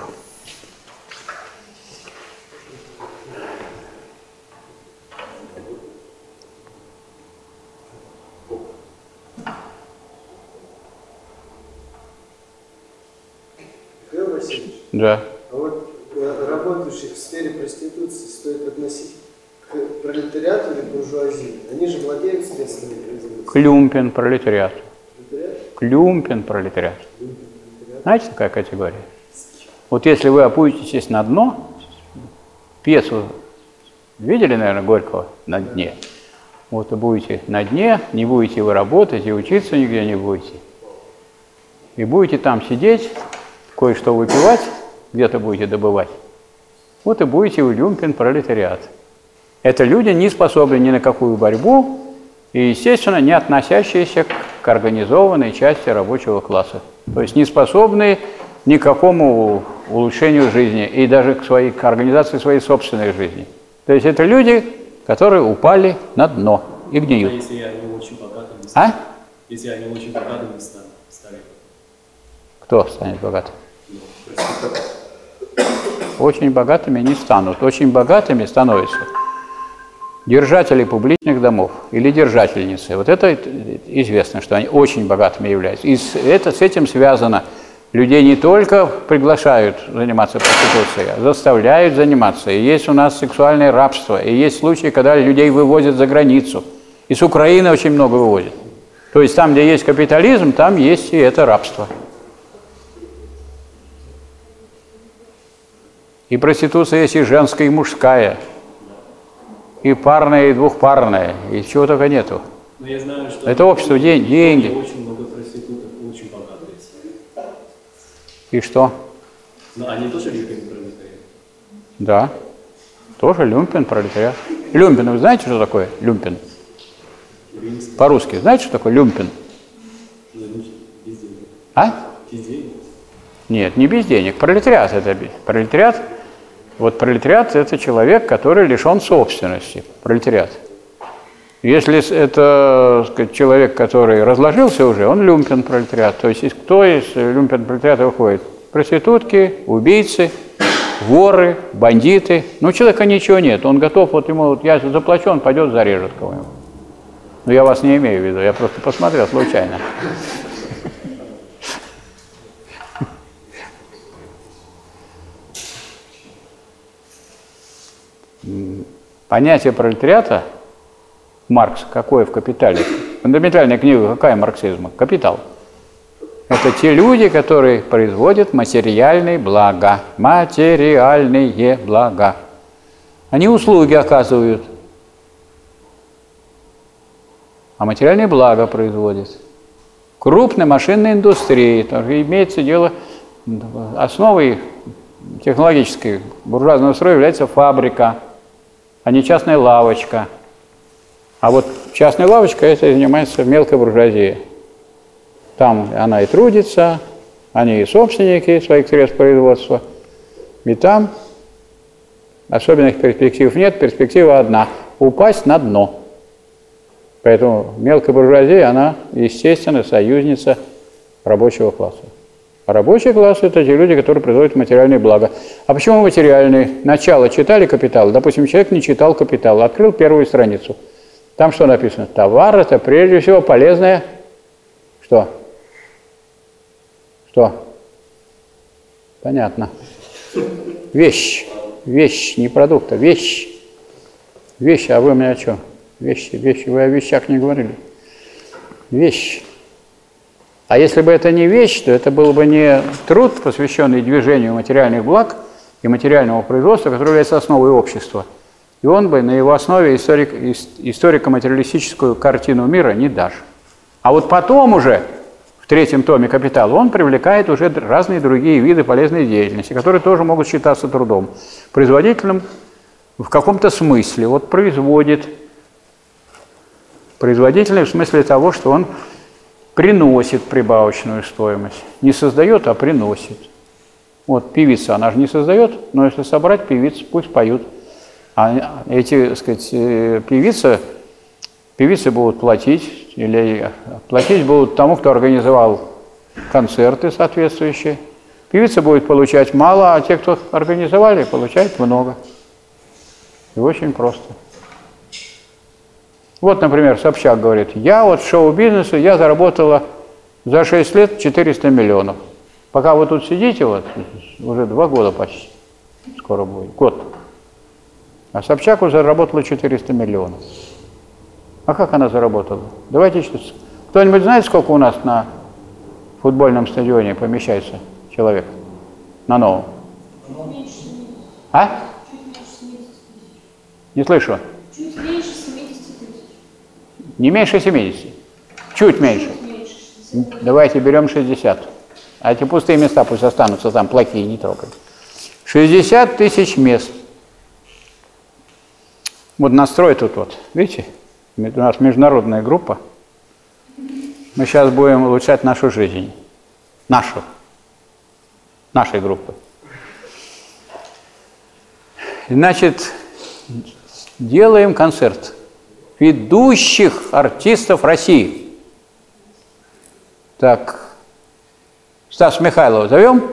Михаил Васильевич, Да. а вот работающих в сфере проституции стоит относить к пролетариату или буржуазии? Они же владеют средствами производства. Клюмпен пролетариат. Пролетариат? Клюмпен пролетариат. Знаете, такая категория? Вот если вы опуститесь на дно, пьесу видели, наверное, Горького «На дне»? Вот вы будете на дне, не будете вы работать и учиться нигде не будете. И будете там сидеть, кое-что выпивать, где-то будете добывать. Вот и будете вы люмпен пролетариат. Это люди, не способные ни на какую борьбу и, естественно, не относящиеся к организованной части рабочего класса. То есть не способные ни к какому улучшению жизни и даже к организации своей собственной жизни. То есть это люди, которые упали на дно и гниют. А если они очень богатыми А? Если они очень богатыми стали? Кто станет богатым? Очень богатыми не станут. Очень богатыми становятся держатели публичных домов или держательницы. Вот это известно, что они очень богатыми являются. И с этим связано. Людей не только приглашают заниматься проституцией, а заставляют заниматься. И есть у нас сексуальное рабство. И есть случаи, когда людей вывозят за границу. И с Украины очень много вывозят. То есть там, где есть капитализм, там есть и это рабство. И проституция есть и женская, и мужская, и парная, и двухпарная, и чего только нету. Но я знаю, что это общество, деньги. Очень много проституток, очень богатые. И что? Но они тоже люмпен пролетариат? Да, тоже люмпен пролетариат. Люмпен, вы знаете, что такое люмпен? По-русски, знаете, что такое люмпен? Без денег. А? Без денег? Нет, не без денег. Пролетариат это пролетариат. Вот пролетариат – это человек, который лишен собственности. Пролетариат. Если это, так сказать, человек, который разложился уже, он люмпен-пролетариат. То есть кто из люмпен-пролетариата выходит? Проститутки, убийцы, воры, бандиты. Ну, у человека ничего нет. Он готов, вот ему, вот я заплачу, он пойдет, зарежет кого-нибудь. Но я вас не имею в виду, я просто посмотрел случайно. Понятие пролетариата Маркс какое в «Капитале»? Фундаментальная книга какая марксизма? «Капитал». Это те люди, которые производят материальные блага. Материальные блага. Они услуги оказывают, а материальные блага производят. Крупной машинной индустрии. Тоже имеется дело, основой технологической буржуазного строя является фабрика, а не частная лавочка. А вот частная лавочка – это занимается мелкой буржуазией. Там она и трудится, они и собственники своих средств производства. И там особенных перспектив нет, перспектива одна – упасть на дно. Поэтому мелкая буржуазия, она, естественно, союзница рабочего класса. А рабочий класс – это те люди, которые производят материальные блага. А почему материальные? Начало читали «Капитал»? Допустим, человек не читал «Капитал», открыл первую страницу. Там что написано? Товар – это прежде всего полезное… Что? Что? Понятно. Вещь. Вещь, не продукт, а вещь. Вещь, а вы у меня что? Вещи, вещи. Вы о вещах не говорили. Вещь. А если бы это не вещь, то это был бы не труд, посвященный движению материальных благ и материального производства, который является основой общества. И он бы на его основе историко-материалистическую картину мира не дашь. А вот потом уже, в третьем томе «Капитала», он привлекает уже разные другие виды полезной деятельности, которые тоже могут считаться трудом. Производительным в каком-то смысле. Вот производит. Производительный в смысле того, что он приносит прибавочную стоимость. Не создает, а приносит. Вот певица, она же не создает, но если собрать певиц, пусть поют. А эти, так сказать, певицы будут платить, или платить будут тому, кто организовал концерты соответствующие. Певица будет получать мало, а те, кто организовали, получают много. И очень просто. Вот, например, Собчак говорит, я вот в шоу-бизнесе, я заработала за 6 лет 400 миллионов. Пока вы тут сидите, вот, уже 2 года почти, скоро будет, год. А Собчак уже заработала 400 миллионов. А как она заработала? Давайте, кто-нибудь знает, сколько у нас на футбольном стадионе помещается человек? На новом? А? Не слышу. Чуть меньше 70 тысяч. Не меньше 70? Чуть меньше. Давайте берем 60. А эти пустые места пусть останутся там, плохие, не трогай. 60 тысяч мест. Вот настрой тут вот, видите? У нас международная группа. Мы сейчас будем улучшать нашу жизнь. Нашей группы. Значит, делаем концерт ведущих артистов России. Так, Стас Михайлова зовем?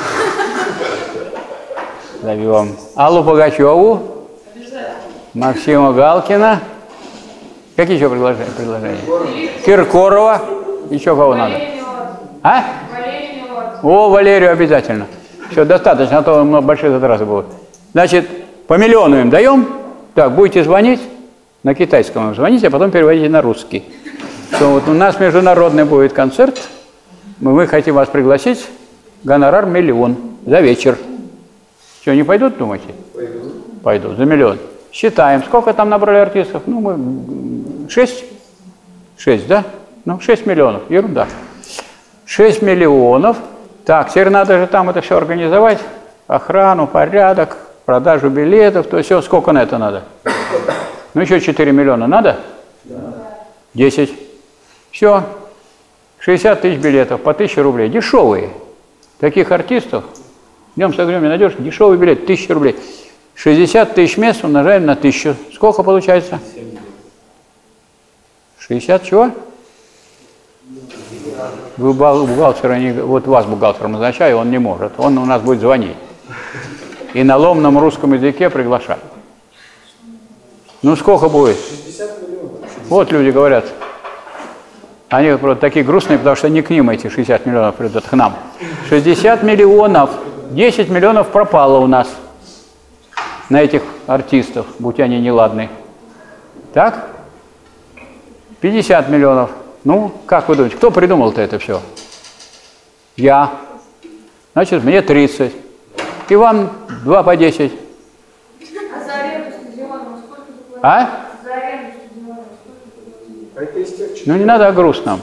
Зовем. Аллу Пугачеву. Максима Галкина. Какие еще предложения? Киркорова. Еще кого надо? А? О, Валерию обязательно. Все, достаточно, а то много большие затраты будут. Значит, по миллиону им даем. Так, будете звонить, на китайском звоните, а потом переводите на русский. Что вот у нас международный будет концерт. Мы хотим вас пригласить. Гонорар 1 миллион за вечер. Что, не пойдут, думаете? Пойдут. За 1 миллион. Считаем, сколько там набрали артистов? Ну, мы 6? 6, да? Ну, 6 миллионов. Ерунда. 6 миллионов. Так, теперь надо же там это все организовать. Охрану, порядок, продажу билетов. То есть все, сколько на это надо? Ну, еще 4 миллиона надо? Да. 10. Все. 60 тысяч билетов по 1000 рублей. Дешевые. Таких артистов днем с огнем не найдешь. Дешевый билет, 1000 рублей. 60 тысяч мест умножаем на 1000. Сколько получается? 60 чего? Вы бухгалтера, вот вас бухгалтером назначаю, он не может. Он у нас будет звонить. И на ломаном русском языке приглашать. Ну сколько будет? 60 миллионов. Вот люди говорят. Они просто такие грустные, потому что не к ним эти 60 миллионов придут, к нам. 60 миллионов. 10 миллионов пропало у нас на этих артистов, будь они неладные. Так? 50 миллионов. Ну, как вы думаете, кто придумал-то это все? Я. Значит, мне 30. И вам 2 по 10. А за аренду стадиона сколько заплатили? А? За аренду стадиона сколько заплатили? Ну, не надо о грустном.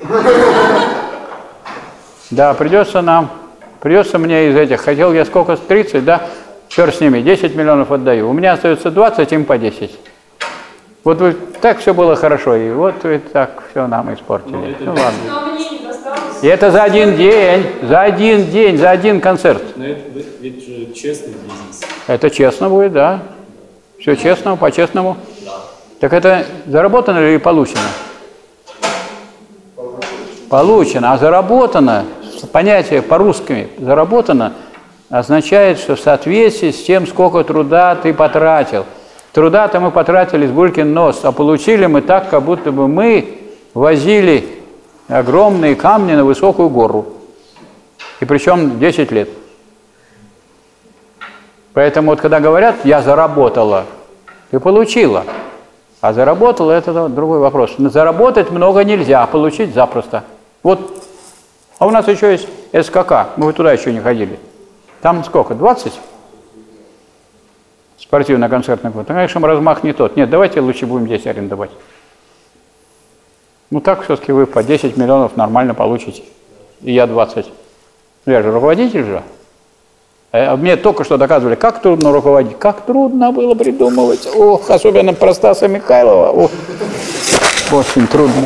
Да, придется мне из этих, хотел я сколько, 30, да? Черт с ними, 10 миллионов отдаю. У меня остается 20, им по 10. Вот вы, так все было хорошо, и вот вы так все нам испортили. Ну ладно. Но мне не досталось. И это за один день, за один концерт. Но это ведь же честный бизнес. Это честно будет, да. Все честно, по-честному. Да. Так это заработано или получено? Получено. А заработано, понятие по-русски заработано, означает, что в соответствии с тем, сколько труда ты потратил. Труда-то мы потратили с Булькин нос, а получили мы так, как будто бы мы возили огромные камни на высокую гору. И причем 10 лет. Поэтому вот когда говорят, я заработала, ты получила. А заработала, это другой вопрос. Заработать много нельзя, а получить запросто. Вот. А у нас еще есть СКК, мы туда еще не ходили. Там сколько, 20? Спортивно-концертный клуб. Конечно, размах не тот. Нет, давайте лучше будем здесь арендовать. Ну так все-таки вы по 10 миллионов нормально получите. И я 20. Ну я же руководитель же. А мне только что доказывали, как трудно руководить. Как трудно было придумывать. Ох, особенно про Стаса Михайлова. Ох, очень трудно.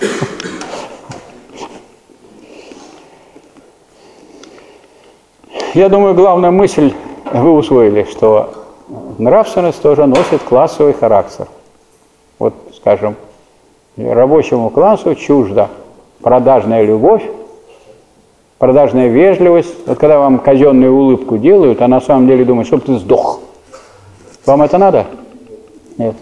Я думаю, главная мысль вы усвоили, что нравственность тоже носит классовый характер. Вот, скажем, рабочему классу чужда продажная любовь, продажная вежливость. Вот когда вам казенную улыбку делают, а на самом деле думают, чтобы ты сдох. Вам это надо? Нет.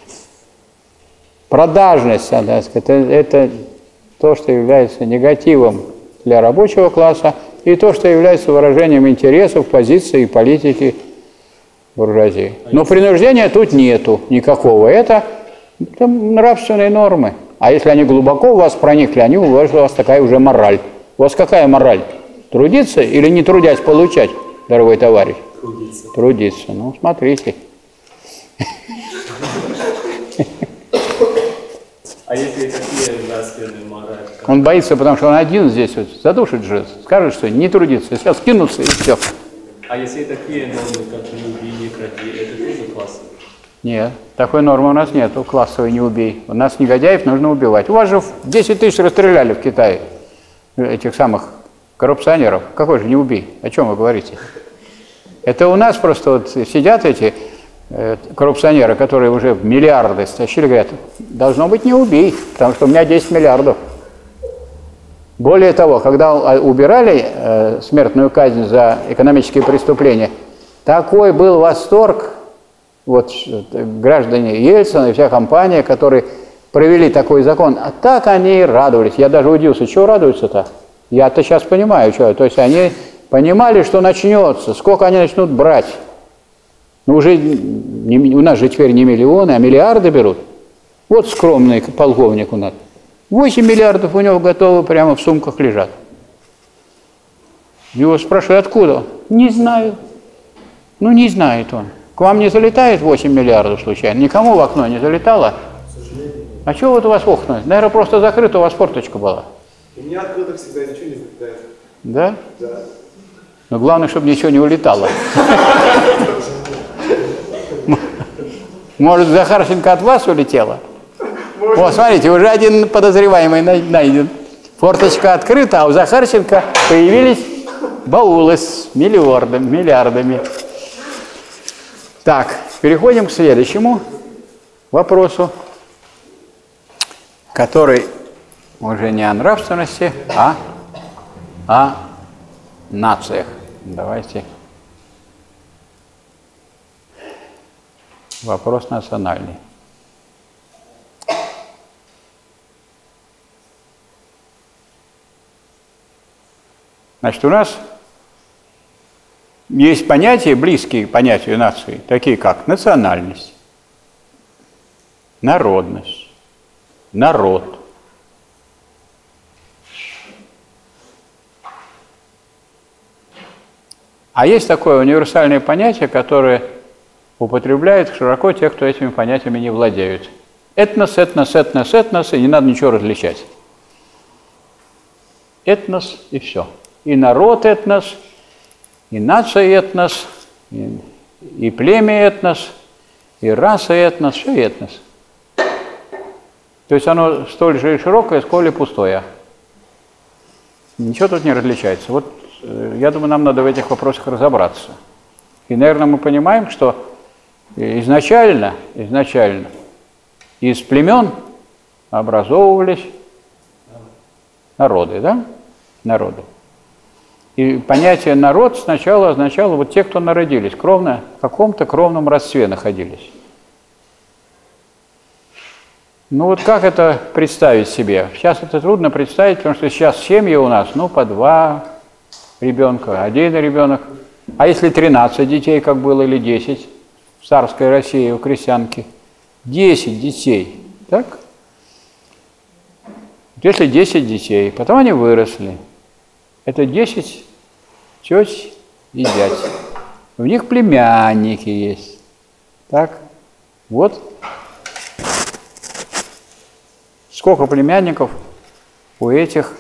Продажность, это то, что является негативом для рабочего класса, и то, что является выражением интересов, позиций и политики буржуазии. Но принуждения тут нету никакого. Это нравственные нормы. А если они глубоко в вас проникли, они у вас такая уже мораль. У вас какая мораль? Трудиться или не трудясь получать, дорогой товарищ? Трудиться. Трудиться. Ну, смотрите. А если такие нравственные морали? Он боится, потому что он один здесь вот, задушит же, скажет, что не трудиться, сейчас кинутся и все. А если такие нормы, как не убей, не кради, это тоже классно? Нет, такой нормы у нас нет, классовой не убей. У нас негодяев нужно убивать. У вас же 10 тысяч расстреляли в Китае, этих самых коррупционеров. Какой же не убей? О чем вы говорите? Это у нас просто вот сидят эти коррупционеры, которые уже миллиарды стащили, говорят, должно быть не убей, потому что у меня 10 миллиардов. Более того, когда убирали смертную казнь за экономические преступления, такой был восторг, вот граждане Ельцина и вся компания, которые провели такой закон, а так они радовались. Я даже удивился, чего радуются-то? Я-то сейчас понимаю, что. То есть они понимали, что начнется, сколько они начнут брать. Ну уже у нас же теперь не миллионы, а миллиарды берут. Вот скромный полковник у нас. 8 миллиардов у него готовы, прямо в сумках лежат. Его спрашивают, откуда? Не знаю. Ну, не знает он. К вам не залетает 8 миллиардов случайно? Никому в окно не залетало? А что вот у вас окна? Наверное, просто закрыто, у вас форточка была. У меня открыто всегда ничего не залетает. Да? Да. Но главное, чтобы ничего не улетало. Может, Захарченко от вас улетела? О, смотрите, уже один подозреваемый найден. Форточка открыта, а у Захарченко появились баулы с миллиардами. Так, переходим к следующему вопросу, который уже не о нравственности, а о нациях. Давайте. Вопрос национальный. Значит, у нас есть понятия, близкие к понятию нации, такие как национальность, народность, народ. А есть такое универсальное понятие, которое употребляют широко те, кто этими понятиями не владеют. Этнос, этнос, этнос, этнос, и не надо ничего различать. Этнос и все. И народ этнос, и нация этнос, и племя этнос, и раса этнос, все этнос. То есть оно столь же широкое, сколь и пустое. Ничего тут не различается. Вот я думаю, нам надо в этих вопросах разобраться. И, наверное, мы понимаем, что изначально из племен образовывались народы, да? Народы. И понятие «народ» сначала означало вот те, кто народились, в каком-то кровном родстве находились. Ну вот как это представить себе? Сейчас это трудно представить, потому что сейчас семьи у нас, по 2 ребенка, 1 ребенок. А если 13 детей, как было, или 10 в царской России у крестьянки? 10 детей, так? Если 10 детей, потом они выросли, это 10 теть и дядь. У них племянники есть. Так? Вот. Сколько племянников у этих?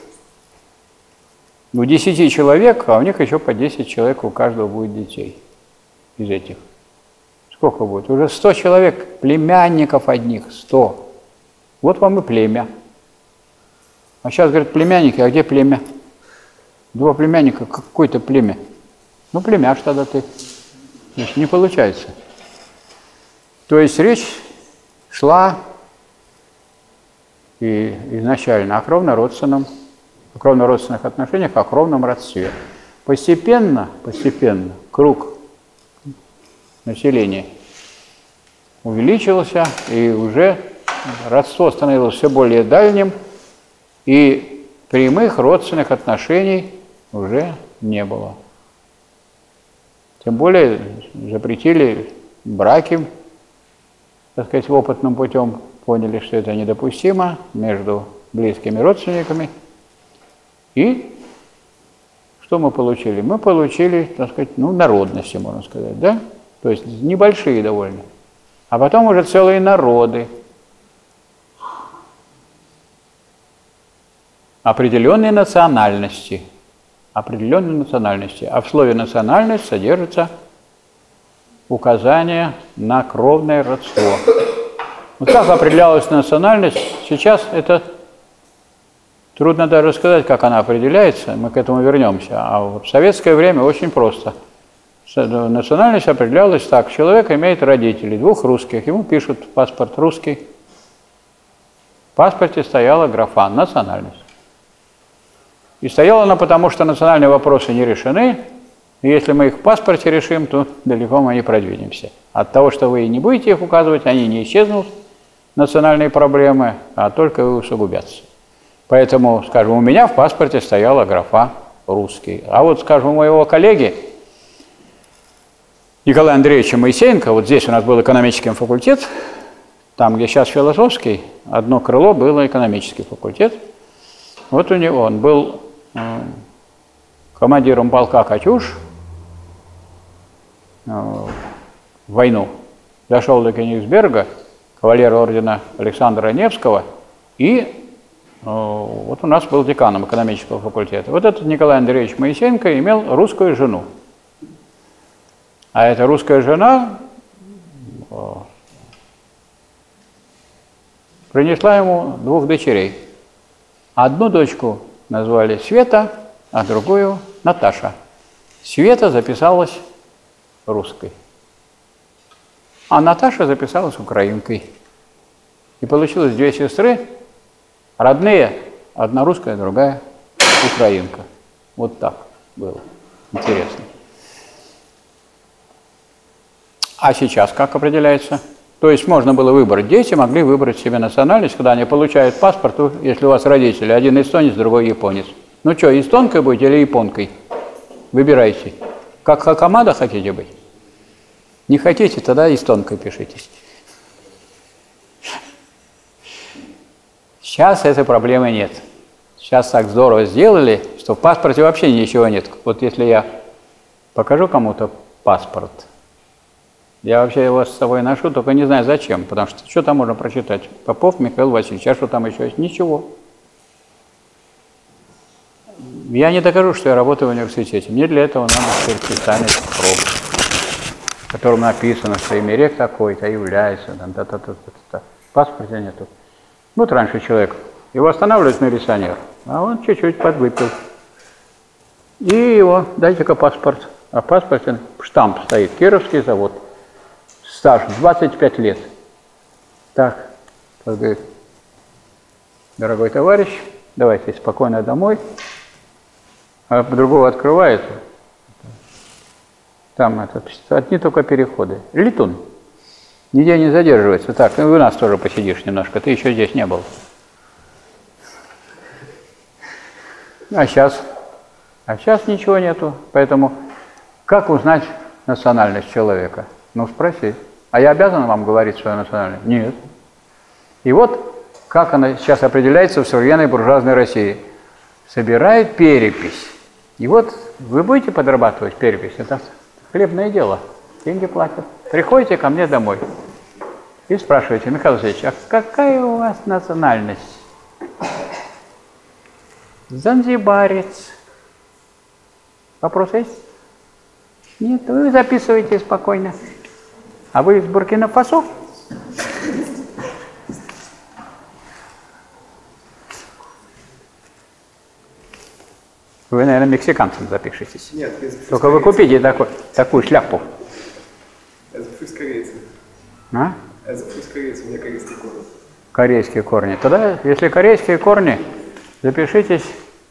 У 10 человек, а у них еще по 10 человек у каждого будет детей из этих. Сколько будет? Уже 100 человек, племянников одних, 100. Вот вам и племя. А сейчас говорят, племянники, а где племя? 2 племянника, какое-то племя. Племяш тогда ты. Значит, не получается. То есть речь шла и изначально о кровнородственных отношениях, о кровном родстве. Постепенно круг населения увеличился, и уже родство становилось все более дальним, и прямых родственных отношений уже не было. Тем более запретили браки, так сказать, опытным путем поняли, что это недопустимо между близкими родственниками. И что мы получили? Мы получили, так сказать, народности, можно сказать, да? То есть небольшие довольно. А потом уже целые народы. Определенные национальности. А в слове «национальность» содержится указание на кровное родство. Вот как определялась национальность, сейчас это трудно даже сказать, как она определяется, мы к этому вернемся. А вот в советское время очень просто. Национальность определялась так: человек имеет родителей, 2 русских, ему пишут паспорт русский. В паспорте стояла графа «национальность». И стояла она потому, что национальные вопросы не решены, и если мы их в паспорте решим, то далеко мы не продвинемся. От того, что вы не будете их указывать, они не исчезнут, национальные проблемы, а только усугубятся. Поэтому, скажем, у меня в паспорте стояла графа «русский». А вот, скажем, у моего коллеги Николая Андреевича Моисеенко, вот здесь у нас был экономический факультет, там, где сейчас философский, одно крыло было экономический факультет. Вот у него он был командиром полка «Катюш» в войну. Дошел до Кенигсберга, кавалер ордена Александра Невского, и вот у нас был деканом экономического факультета. Вот этот Николай Андреевич Моисеенко имел русскую жену. А эта русская жена принесла ему 2 дочерей. Одну дочку назвали Света, а другую Наташа. Света записалась русской. А Наташа записалась украинкой. И получилось две сестры, родные, одна русская, другая украинка. Вот так было. Интересно. А сейчас как определяется? То есть можно было выбрать. Дети могли выбрать себе национальность, когда они получают паспорт, если у вас родители, один эстонец, другой японец. Ну что, эстонкой будете или японкой? Выбирайте. Как хакамада хотите быть? Не хотите, тогда эстонкой пишитесь. Сейчас этой проблемы нет. Сейчас так здорово сделали, что в паспорте вообще ничего нет. Вот если я покажу кому-то паспорт, я вообще его с собой ношу, только не знаю зачем, потому что там можно прочитать? Попов Михаил Васильевич, а что там еще есть? Ничего. Я не докажу, что я работаю в университете. Мне для этого надо предписание проб, в котором написано, что имерек такой-то является. В паспорте нету. Вот раньше человек, его останавливает милиционер, а он чуть-чуть подвыпил. И его, дайте-ка паспорт. А в паспорте штамп стоит, Кировский завод. Стаж 25 лет. Так, говорит, дорогой товарищ, давайте спокойно домой. А другого открывает. Там одни только переходы. Летун. Нигде не задерживается. Так, ну и у нас тоже посидишь немножко. Ты еще здесь не был. А сейчас? А сейчас ничего нету. Поэтому как узнать национальность человека? Ну, спроси. А я обязан вам говорить свою национальность? Нет. И вот как она сейчас определяется в современной буржуазной России. Собирает перепись. И вот вы будете подрабатывать перепись. Это хлебное дело. Деньги платят. Приходите ко мне домой и спрашиваете: Михаил Васильевич, а какая у вас национальность? Занзибарец. Вопрос есть? Нет, вы записываете спокойно. А вы из Буркина-Фасо? Вы, наверное, мексиканцем запишетесь. Нет, я запишусь. Только вы купите такую шляпу. Я запишусь корейцем. А? Я запишусь корейцем, у меня корейские корни. Корейские корни. Тогда, если корейские корни, запишитесь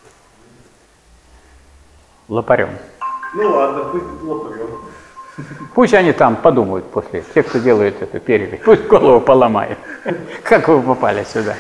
лопарем. Ну ладно, пусть лопарем. Пусть они там подумают после, те, кто делает эту перепись, пусть голову поломают. Как вы попали сюда?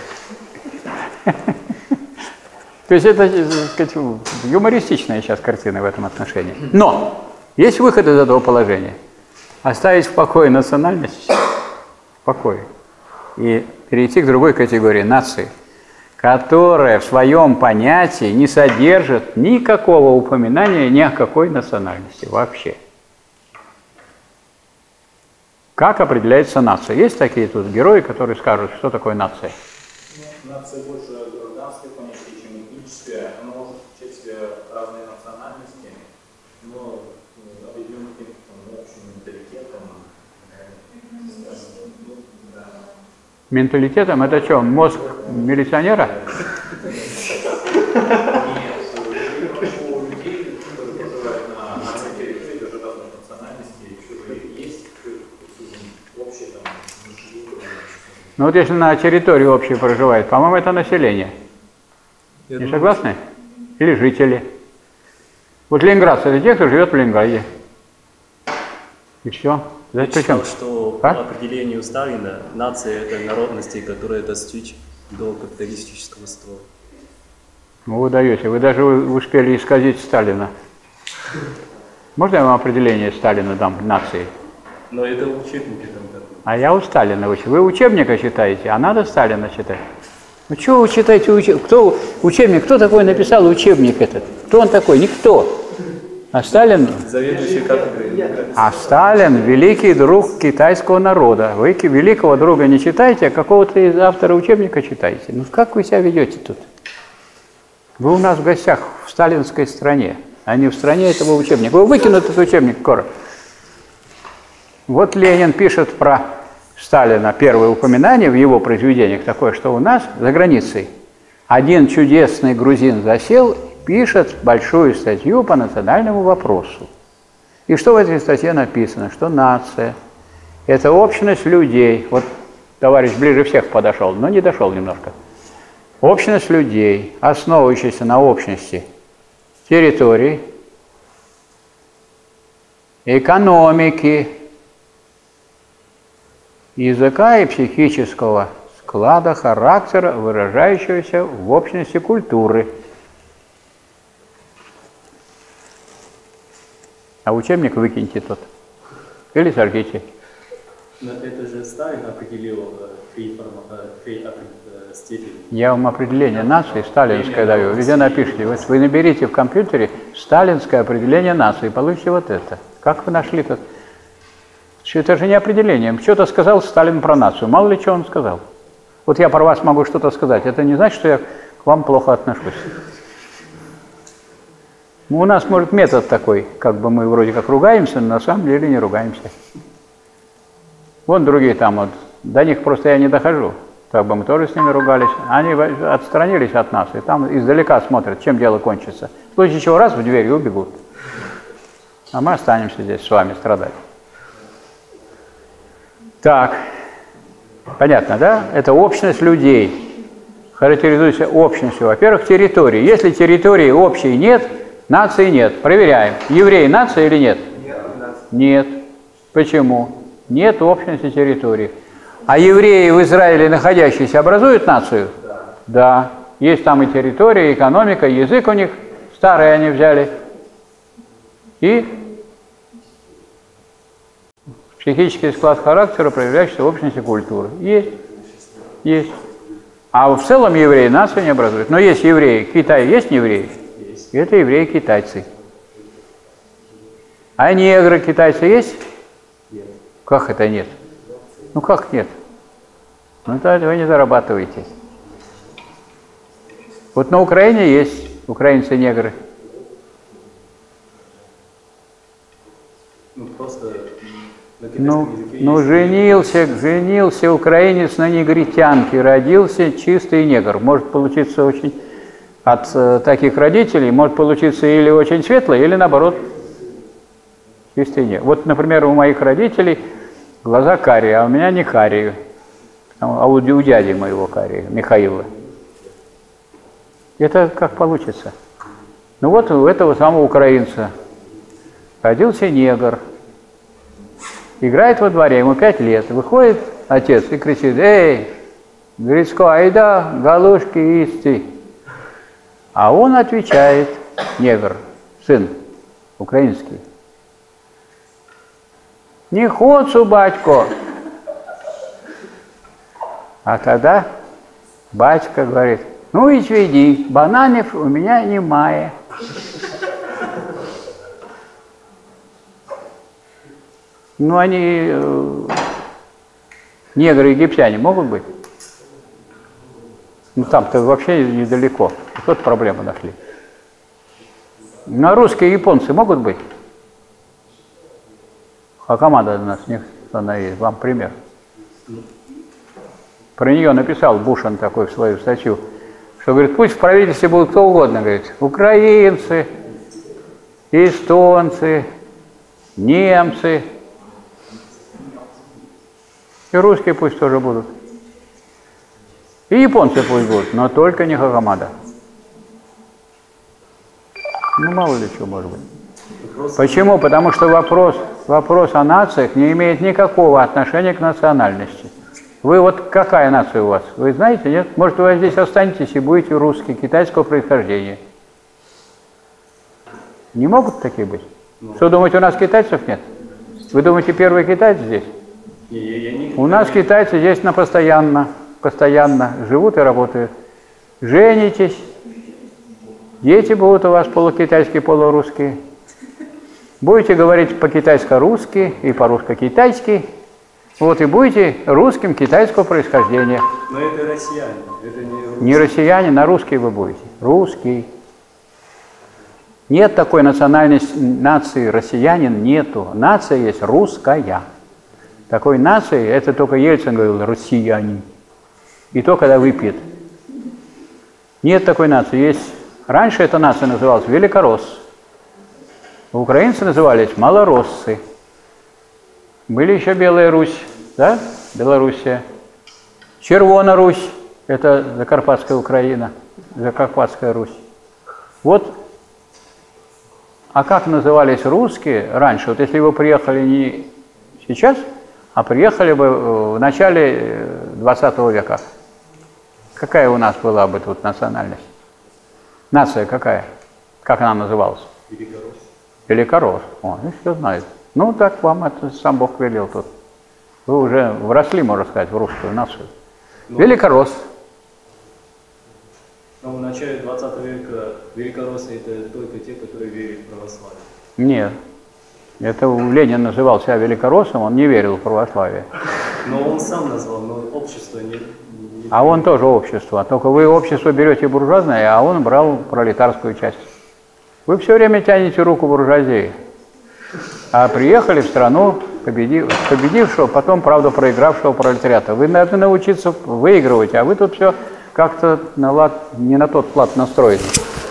То есть это, так сказать, юмористичная сейчас картина в этом отношении. Но есть выход из этого положения. Оставить в покое национальность, в покое, и перейти к другой категории нации, которая в своем понятии не содержит никакого упоминания ни о какой национальности вообще. Как определяется нация? Есть такие тут герои, которые скажут, что такое нация? Нация больше гражданское понятие, чем этническое. Она может включать в себя разные национальности, но объединенным общим менталитетом. Да. Менталитетом это что, мозг милиционера? Ну вот если на территории общей проживает, по-моему, это население. Не согласны? Или жители. Вот ленинградцы — это те, кто живет в Ленинграде. И все. Я Причем? читал, что по определению Сталина нация — это народности, которые достичь до капиталистического строя. Ну вы даете. Вы даже успели исказить Сталина. Можно я вам определение Сталина дам нации? Но это учебники там как. А я у Сталина учу. Вы учебника читаете, а надо Сталина читать. Ну что вы читаете учебник? Кто учебник? Кто такой написал учебник этот? Кто он такой? Никто. А Сталин? Заведующий кафедрой. А Сталин – великий друг китайского народа. Вы великого друга не читаете, а какого-то из автора учебника читаете. Ну как вы себя ведете тут? Вы у нас в гостях в сталинской стране, а не в стране этого учебника. Вы выкинут этот учебник скоро. Вот Ленин пишет про Сталина первое упоминание в его произведениях такое, что у нас за границей один чудесный грузин засел, пишет большую статью по национальному вопросу. И что в этой статье написано? Что нация Это общность людей. Вот товарищ ближе всех подошел, но не дошел немножко. Общность людей, основывающаяся на общности территорий, экономики, языка и психического склада характера, выражающегося в общности культуры. А учебник выкиньте тот. Или сожгите. Но это же Сталин определил три степени. Я вам определение нации сталинское даю. Везде напишите. Вот вы наберите в компьютере сталинское определение нации, получите вот это. Как вы нашли это? Это же не определение. Что-то сказал Сталин про нацию. Мало ли что он сказал. Вот я про вас могу что-то сказать. Это не значит, что я к вам плохо отношусь. У нас, может, метод такой, как бы мы вроде как ругаемся, но на самом деле не ругаемся. Вон другие там вот, до них просто я не дохожу. Так бы мы тоже с ними ругались. Они отстранились от нас, и там издалека смотрят, чем дело кончится. В случае чего раз в дверь и убегут. А мы останемся здесь с вами страдать. Так, понятно, да? Это общность людей. Характеризуется общностью. Во-первых, территории. Если территории общей нет, нации нет. Проверяем. Евреи нация или нет? Нет. Почему? Нет общности территории. А евреи в Израиле находящиеся образуют нацию? Да. Есть там и территория, и экономика, и язык у них. Старые они взяли. И психический склад характера, проявляющийся в общности культуры. Есть. Есть. А в целом евреи нацию не образуют. Но есть евреи. В Китае есть евреи? Есть. Это евреи-китайцы. А негры китайцы есть? Нет. Как это нет? Ну как нет? Ну то вы не зарабатываете. Вот на Украине есть украинцы-негры. Ну просто на китайском языке женился украинец на негритянке, родился чистый негр. Может получиться очень от таких родителей, может получиться или очень светлый, или наоборот чистый негр. Вот, например, у моих родителей глаза карие, а у меня не карие. А у дяди моего карие, Михаила. Это как получится. Ну вот у этого самого украинца родился негр. Играет во дворе, ему 5 лет. Выходит отец и кричит: «Эй, Грицко, айда, галушки исти». А он отвечает, негр, сын украинский: «Не хочу, батько». А тогда батька говорит: «Ну и веди, бананов у меня немає». Ну они, негры египтяне могут быть? Ну там-то вообще недалеко. Вот проблему нашли. Ну а русские и японцы могут быть? Хакамада у нас она есть, вам пример. Про нее написал Бушан такой в свою статью, что, говорит, пусть в правительстве будут кто угодно, говорит, украинцы, эстонцы, немцы, и русские пусть тоже будут, и японцы пусть будут, но только не Хакамада. Ну, мало ли чего может быть. Почему? Потому что вопрос о нациях не имеет никакого отношения к национальности. Вы вот какая нация у вас? Вы знаете, нет? Может, вы здесь останетесь и будете русские, китайского происхождения. Не могут такие быть? Что, думаете, у нас китайцев нет? Вы думаете, первый китайцы здесь? У нас китайцы здесь постоянно живут и работают. Женитесь, дети будут у вас полукитайские, полурусские. Будете говорить по-китайско-русски и по-русско-китайски. Вот и будете русским китайского происхождения. Но это россияне, это не русские. Не россияне, на русский вы будете. Русский. Нет такой национальности, нации россиянин нету. Нация есть русская. Такой нации, это только Ельцин говорил, россияне. И то, когда выпьет. Нет такой нации. Есть. Раньше эта нация называлась великоросс. Украинцы назывались малороссы. Были еще Белая Русь, да? Белоруссия. Червона Русь, это Закарпатская Украина, Закарпатская Русь. Вот, а как назывались русские раньше? Вот если вы приехали не сейчас, а приехали бы в начале 20 века, какая у нас была бы тут национальность? Нация какая? Как она называлась? Великоросс. Великоросс. О, ну все знают. Ну так вам это сам Бог велел тут. Вы уже вросли, можно сказать, в русскую нацию. Великоросс. Но в начале 20 века великороссы это только те, которые верят в православие. Нет. Это Ленин называл себя великороссом, он не верил в православие. Но он сам назвал, но общество не... А он тоже общество. Только вы общество берете буржуазное, а он брал пролетарскую часть. Вы все время тянете руку буржуазии. А приехали в страну победившего, потом, правда, проигравшего пролетариата. Вы должны научиться выигрывать, а вы тут все как-то не на тот лад настроены.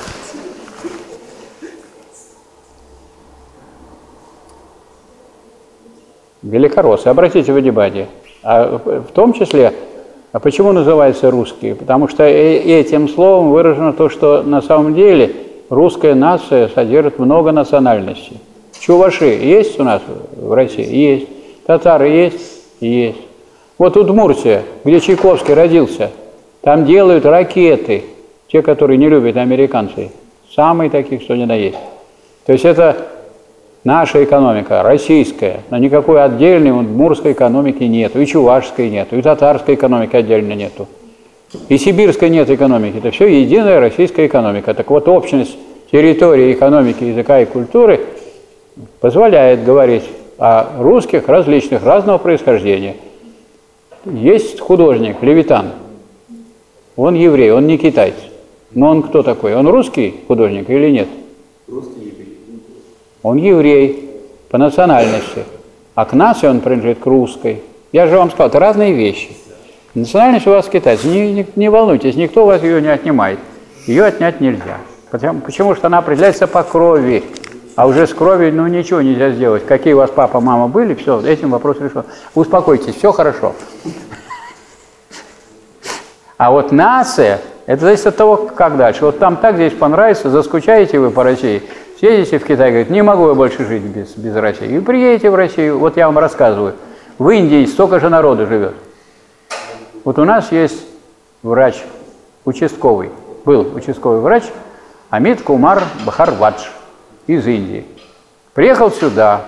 Великороссы. Обратите внимание. А в том числе, а почему называются русские? Потому что этим словом выражено то, что на самом деле русская нация содержит много национальностей. Чуваши есть у нас в России? Есть. Татары есть? Есть. Вот Удмуртия, где Чайковский родился, там делают ракеты, те, которые не любят американцы, самые такие, что ни на есть. То есть это наша экономика, российская, но никакой отдельной удмуртской экономики нету, и чувашской нету, и татарской экономики отдельно нету, и сибирской нет экономики. Это все единая российская экономика. Так вот, общность территории, экономики, языка и культуры позволяет говорить о русских различных, разного происхождения. Есть художник Левитан, он еврей, он не китаец, но он кто такой? Он русский художник или нет? Русский еврей. Он еврей по национальности, а к нации он принадлежит к русской. Я же вам сказал, это разные вещи. Национальность у вас китайец, не волнуйтесь, никто у вас ее не отнимает. Ее отнять нельзя, почему что она определяется по крови. А уже с кровью, ну, ничего нельзя сделать. Какие у вас папа, мама были, все, этим вопрос решен. Успокойтесь, все хорошо. А вот нация, это зависит от того, как дальше. Вот там так здесь понравится, заскучаете вы по России, съедете в Китай, говорите, не могу я больше жить без России. И приедете в Россию, вот я вам рассказываю, в Индии столько же народу живет. Вот у нас есть врач участковый, был участковый врач Амит Кумар Бхарвадж из Индии. Приехал сюда,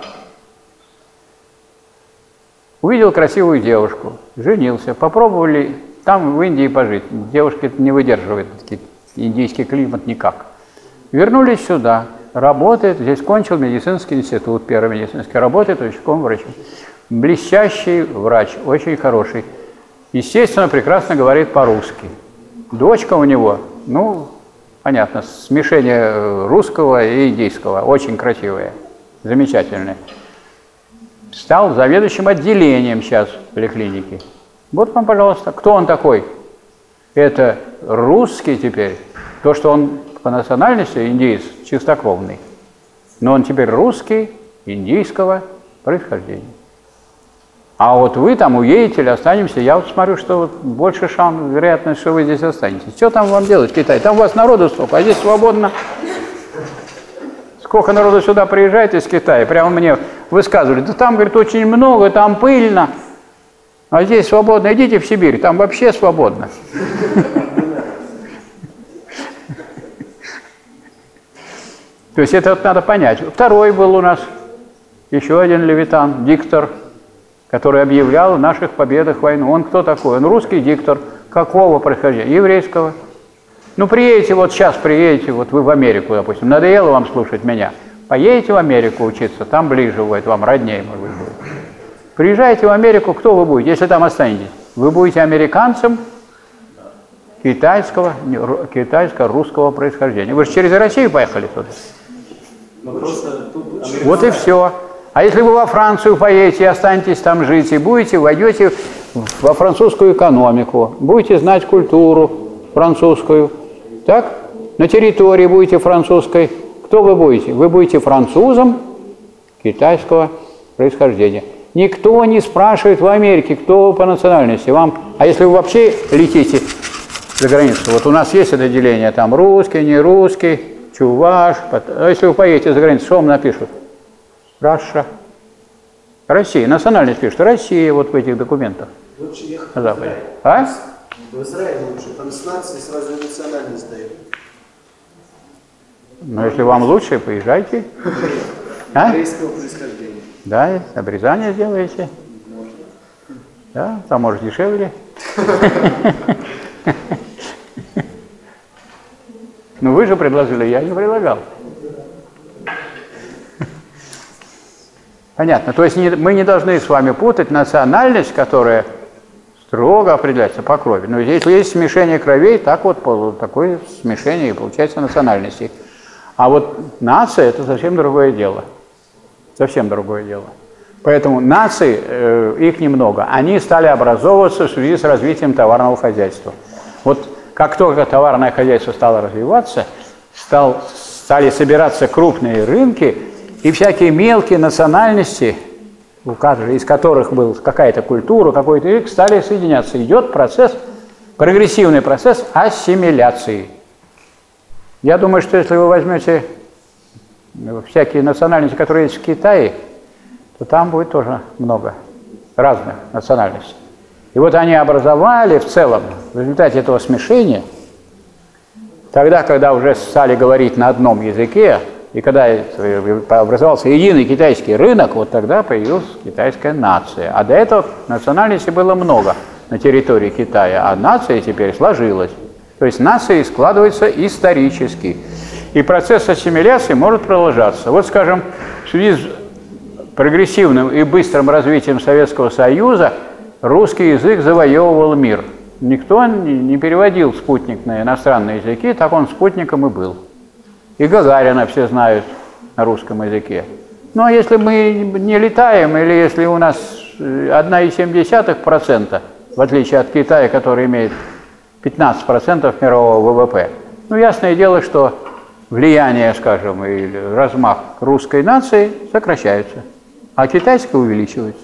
увидел красивую девушку, женился, попробовали там в Индии пожить. Девушки не выдерживают индийский климат никак. Вернулись сюда, работает, здесь кончил медицинский институт, первый медицинский, работает участковым врачом. Блестящий врач, очень хороший. Естественно, прекрасно говорит по-русски. Дочка у него, ну, понятно, смешение русского и индийского, очень красивая, замечательная. Стал заведующим отделением сейчас в поликлинике. Вот вам, пожалуйста, кто он такой? Это русский теперь. То, что он по национальности индиец, чистокровный. Но он теперь русский, индийского происхождения. А вот вы там уедете или останемся, я вот смотрю, что вот больше шанс, вероятность, что вы здесь останетесь. Что там вам делать в Китае? Там у вас народу столько, а здесь свободно. Сколько народу сюда приезжает из Китая, прямо мне высказывали, да там, говорит, очень много, там пыльно, а здесь свободно, идите в Сибирь, там вообще свободно. То есть это вот надо понять. Второй был у нас, еще один Левитан, диктор, который объявлял о наших победах войну. Он кто такой? Он русский диктор. Какого происхождения? Еврейского. Ну, приедете, вот сейчас приедете, вот вы в Америку, допустим, надоело вам слушать меня, поедете в Америку учиться, там ближе будет, вам роднее, может быть, будет. Приезжаете в Америку, кто вы будете, если там останетесь? Вы будете американцем китайско-русского происхождения. Вы же через Россию поехали туда. Вот и все. А если вы во Францию поедете и останетесь там жить, и будете, войдете во французскую экономику, будете знать культуру французскую, так? На территории будете французской. Кто вы будете? Вы будете французом китайского происхождения. Никто не спрашивает в Америке, кто вы по национальности. А если вы вообще летите за границу, вот у нас есть это деление, там русский, не русский, чуваш. А если вы поедете за границу, что вам напишут? Раша. Россия. Национальность пишут. Россия вот в этих документах. Лучше ехать На Западе. А? в Израиль лучше. Там с нацией сразу национальность дают. Ну, если вам лучше, поезжайте. А? Еврейского происхождения. Да, обрезание сделаете. Да, там может дешевле. Ну вы же предложили, я не предлагал. Понятно. То есть мы не должны с вами путать национальность, которая строго определяется по крови. Но если есть смешение кровей, так вот такое смешение и получается национальности. А вот нация – это совсем другое дело. Совсем другое дело. Поэтому нации, их немного, они стали образовываться в связи с развитием товарного хозяйства. Вот как только товарное хозяйство стало развиваться, стали собираться крупные рынки, и всякие мелкие национальности, из которых была какая-то культура, какой-то язык, стали соединяться. Идет процесс, прогрессивный процесс ассимиляции. Я думаю, что если вы возьмете всякие национальности, которые есть в Китае, то там будет тоже много разных национальностей. И вот они образовали в целом, в результате этого смешения, тогда, когда уже стали говорить на одном языке, и когда образовался единый китайский рынок, вот тогда появилась китайская нация. А до этого национальностей было много на территории Китая, а нация теперь сложилась. То есть нации складываются исторически. И процесс ассимиляции может продолжаться. Вот, скажем, в связи с прогрессивным и быстрым развитием Советского Союза русский язык завоевывал мир. Никто не переводил спутник на иностранные языки, так он спутником и был. И Гагарина все знают на русском языке. Ну а если мы не летаем, или если у нас 1,7%, в отличие от Китая, который имеет 15% мирового ВВП, ну ясное дело, что влияние, скажем, или размах русской нации сокращается, а китайская увеличивается.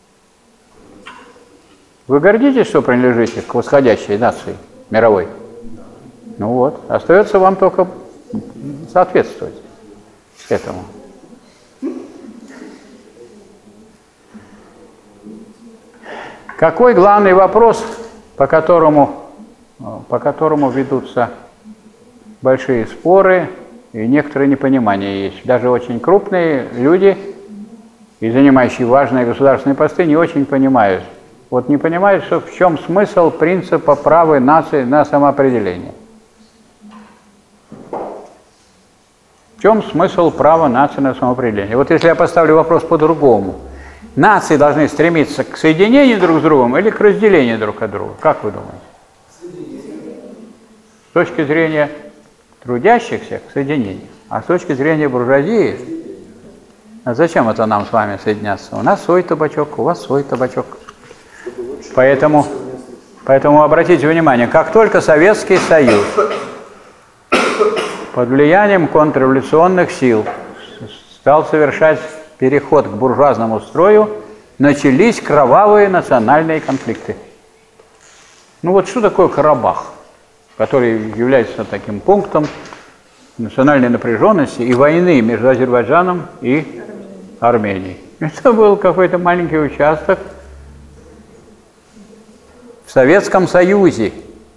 Вы гордитесь, что принадлежите к восходящей нации мировой? Ну вот, остается вам только соответствовать этому. Какой главный вопрос, по которому ведутся большие споры и некоторые непонимания есть? Даже очень крупные люди, и занимающие важные государственные посты, не очень понимают. Вот не понимают, что в чем смысл принципа права нации на самоопределение. В чем смысл права нации на самоопределение? Вот если я поставлю вопрос по-другому. Нации должны стремиться к соединению друг с другом или к разделению друг от друга? Как вы думаете? С точки зрения трудящихся к соединению. А с точки зрения буржуазии, а зачем это нам с вами соединяться? У нас свой табачок, у вас свой табачок. Поэтому обратите внимание, как только Советский Союз под влиянием контрреволюционных сил стал совершать переход к буржуазному строю, начались кровавые национальные конфликты. Ну вот что такое Карабах, который является таким пунктом национальной напряженности и войны между Азербайджаном и Арменией? Это был какой-то маленький участок в Советском Союзе.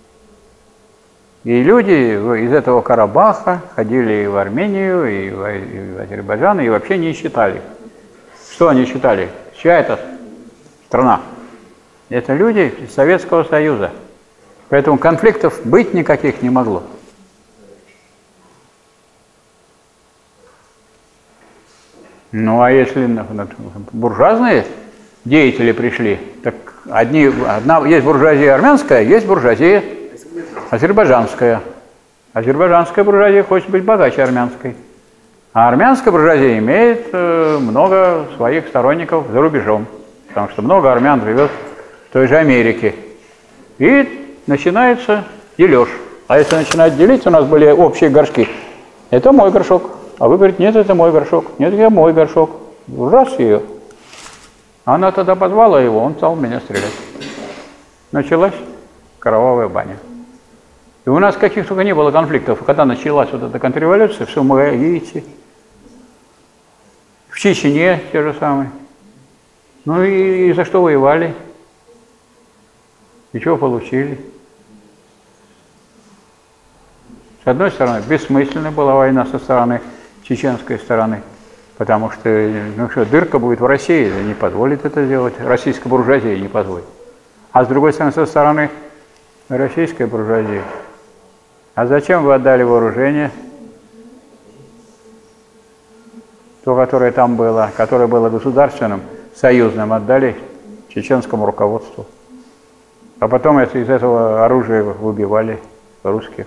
И люди из этого Карабаха ходили и в Армению, и в Азербайджан, и вообще не считали. Что они считали? Чья это страна? Это люди из Советского Союза. Поэтому конфликтов быть никаких не могло. Ну а если буржуазные деятели пришли, так есть буржуазия армянская, есть буржуазия азербайджанская. Азербайджанская буржуазия хочет быть богаче армянской. А армянская буржуазия имеет много своих сторонников за рубежом. Потому что много армян живет в той же Америке. И начинается дележ. А если начинать делить, у нас были общие горшки. Это мой горшок. А вы говорите, нет, это мой горшок. Нет, это мой горшок. Раз ее. Она тогда позвала его, он стал в меня стрелять. Началась кровавая баня. И у нас каких только не было конфликтов. Когда началась вот эта контрреволюция, в Сумгаите, в Чечне те же самые. Ну и за что воевали? И чего получили? С одной стороны, бессмысленная была война со стороны чеченской стороны, потому что, ну что, дырка будет в России, не позволит это сделать, российская буржуазия не позволит. А с другой стороны, со стороны российской буржуазии. А зачем вы отдали вооружение? То, которое там было, которое было государственным, союзным, отдали чеченскому руководству. А потом из этого оружия выбивали русских.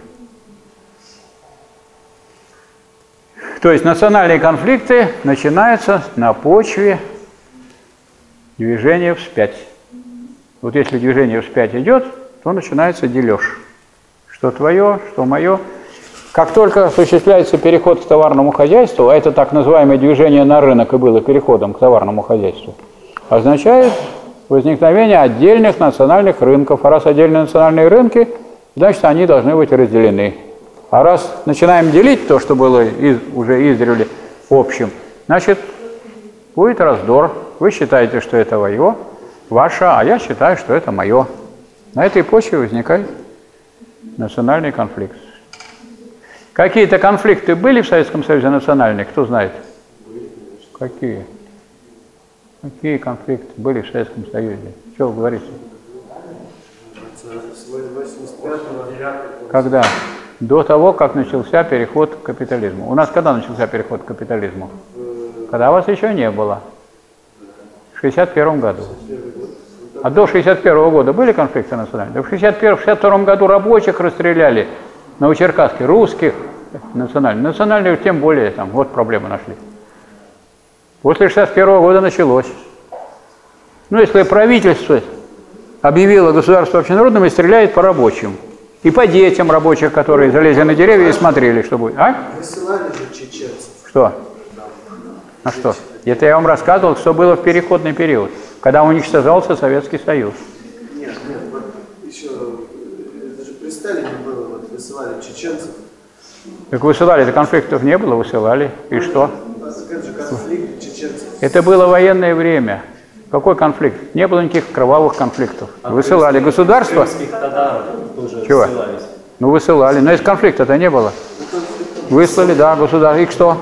То есть национальные конфликты начинаются на почве движения вспять. Вот если движение вспять идет, то начинается дележ. Что твое, что мое. Как только осуществляется переход к товарному хозяйству, а это так называемое движение на рынок и было переходом к товарному хозяйству, означает возникновение отдельных национальных рынков. А раз отдельные национальные рынки, значит, они должны быть разделены. А раз начинаем делить то, что было уже издревле общим, значит, будет раздор. Вы считаете, что это ваше, а я считаю, что это мое. На этой почве возникает национальный конфликт. Какие-то конфликты были в Советском Союзе национальные, кто знает? Какие? Какие конфликты были в Советском Союзе? Что вы говорите? Когда? До того, как начался переход к капитализму. У нас когда начался переход к капитализму? Когда вас еще не было. В 1961 году. А до 1961 года были конфликты национальные? В 1961-1962 году рабочих расстреляли. Новочеркасске, русских, национальных. Национальные тем более, там, вот проблемы нашли. После 1961 года началось. Ну, если правительство объявило государство общенародным и стреляет по рабочим. И по детям рабочих, которые залезли на деревья и смотрели, что будет. А? Высылали же чеченцев. Что? А что? Это я вам рассказывал, что было в переходный период, когда уничтожался Советский Союз. Нет, вот еще, это же при Сталине было, вот высылали чеченцев. Так высылали, конфликтов не было, высылали. И что? Это же конфликт чеченцев. Это было военное время. Какой конфликт? Не было никаких кровавых конфликтов. Высылали государство. Чего? Ну высылали. Но из конфликта-то не было. Выслали, да, государство. И что?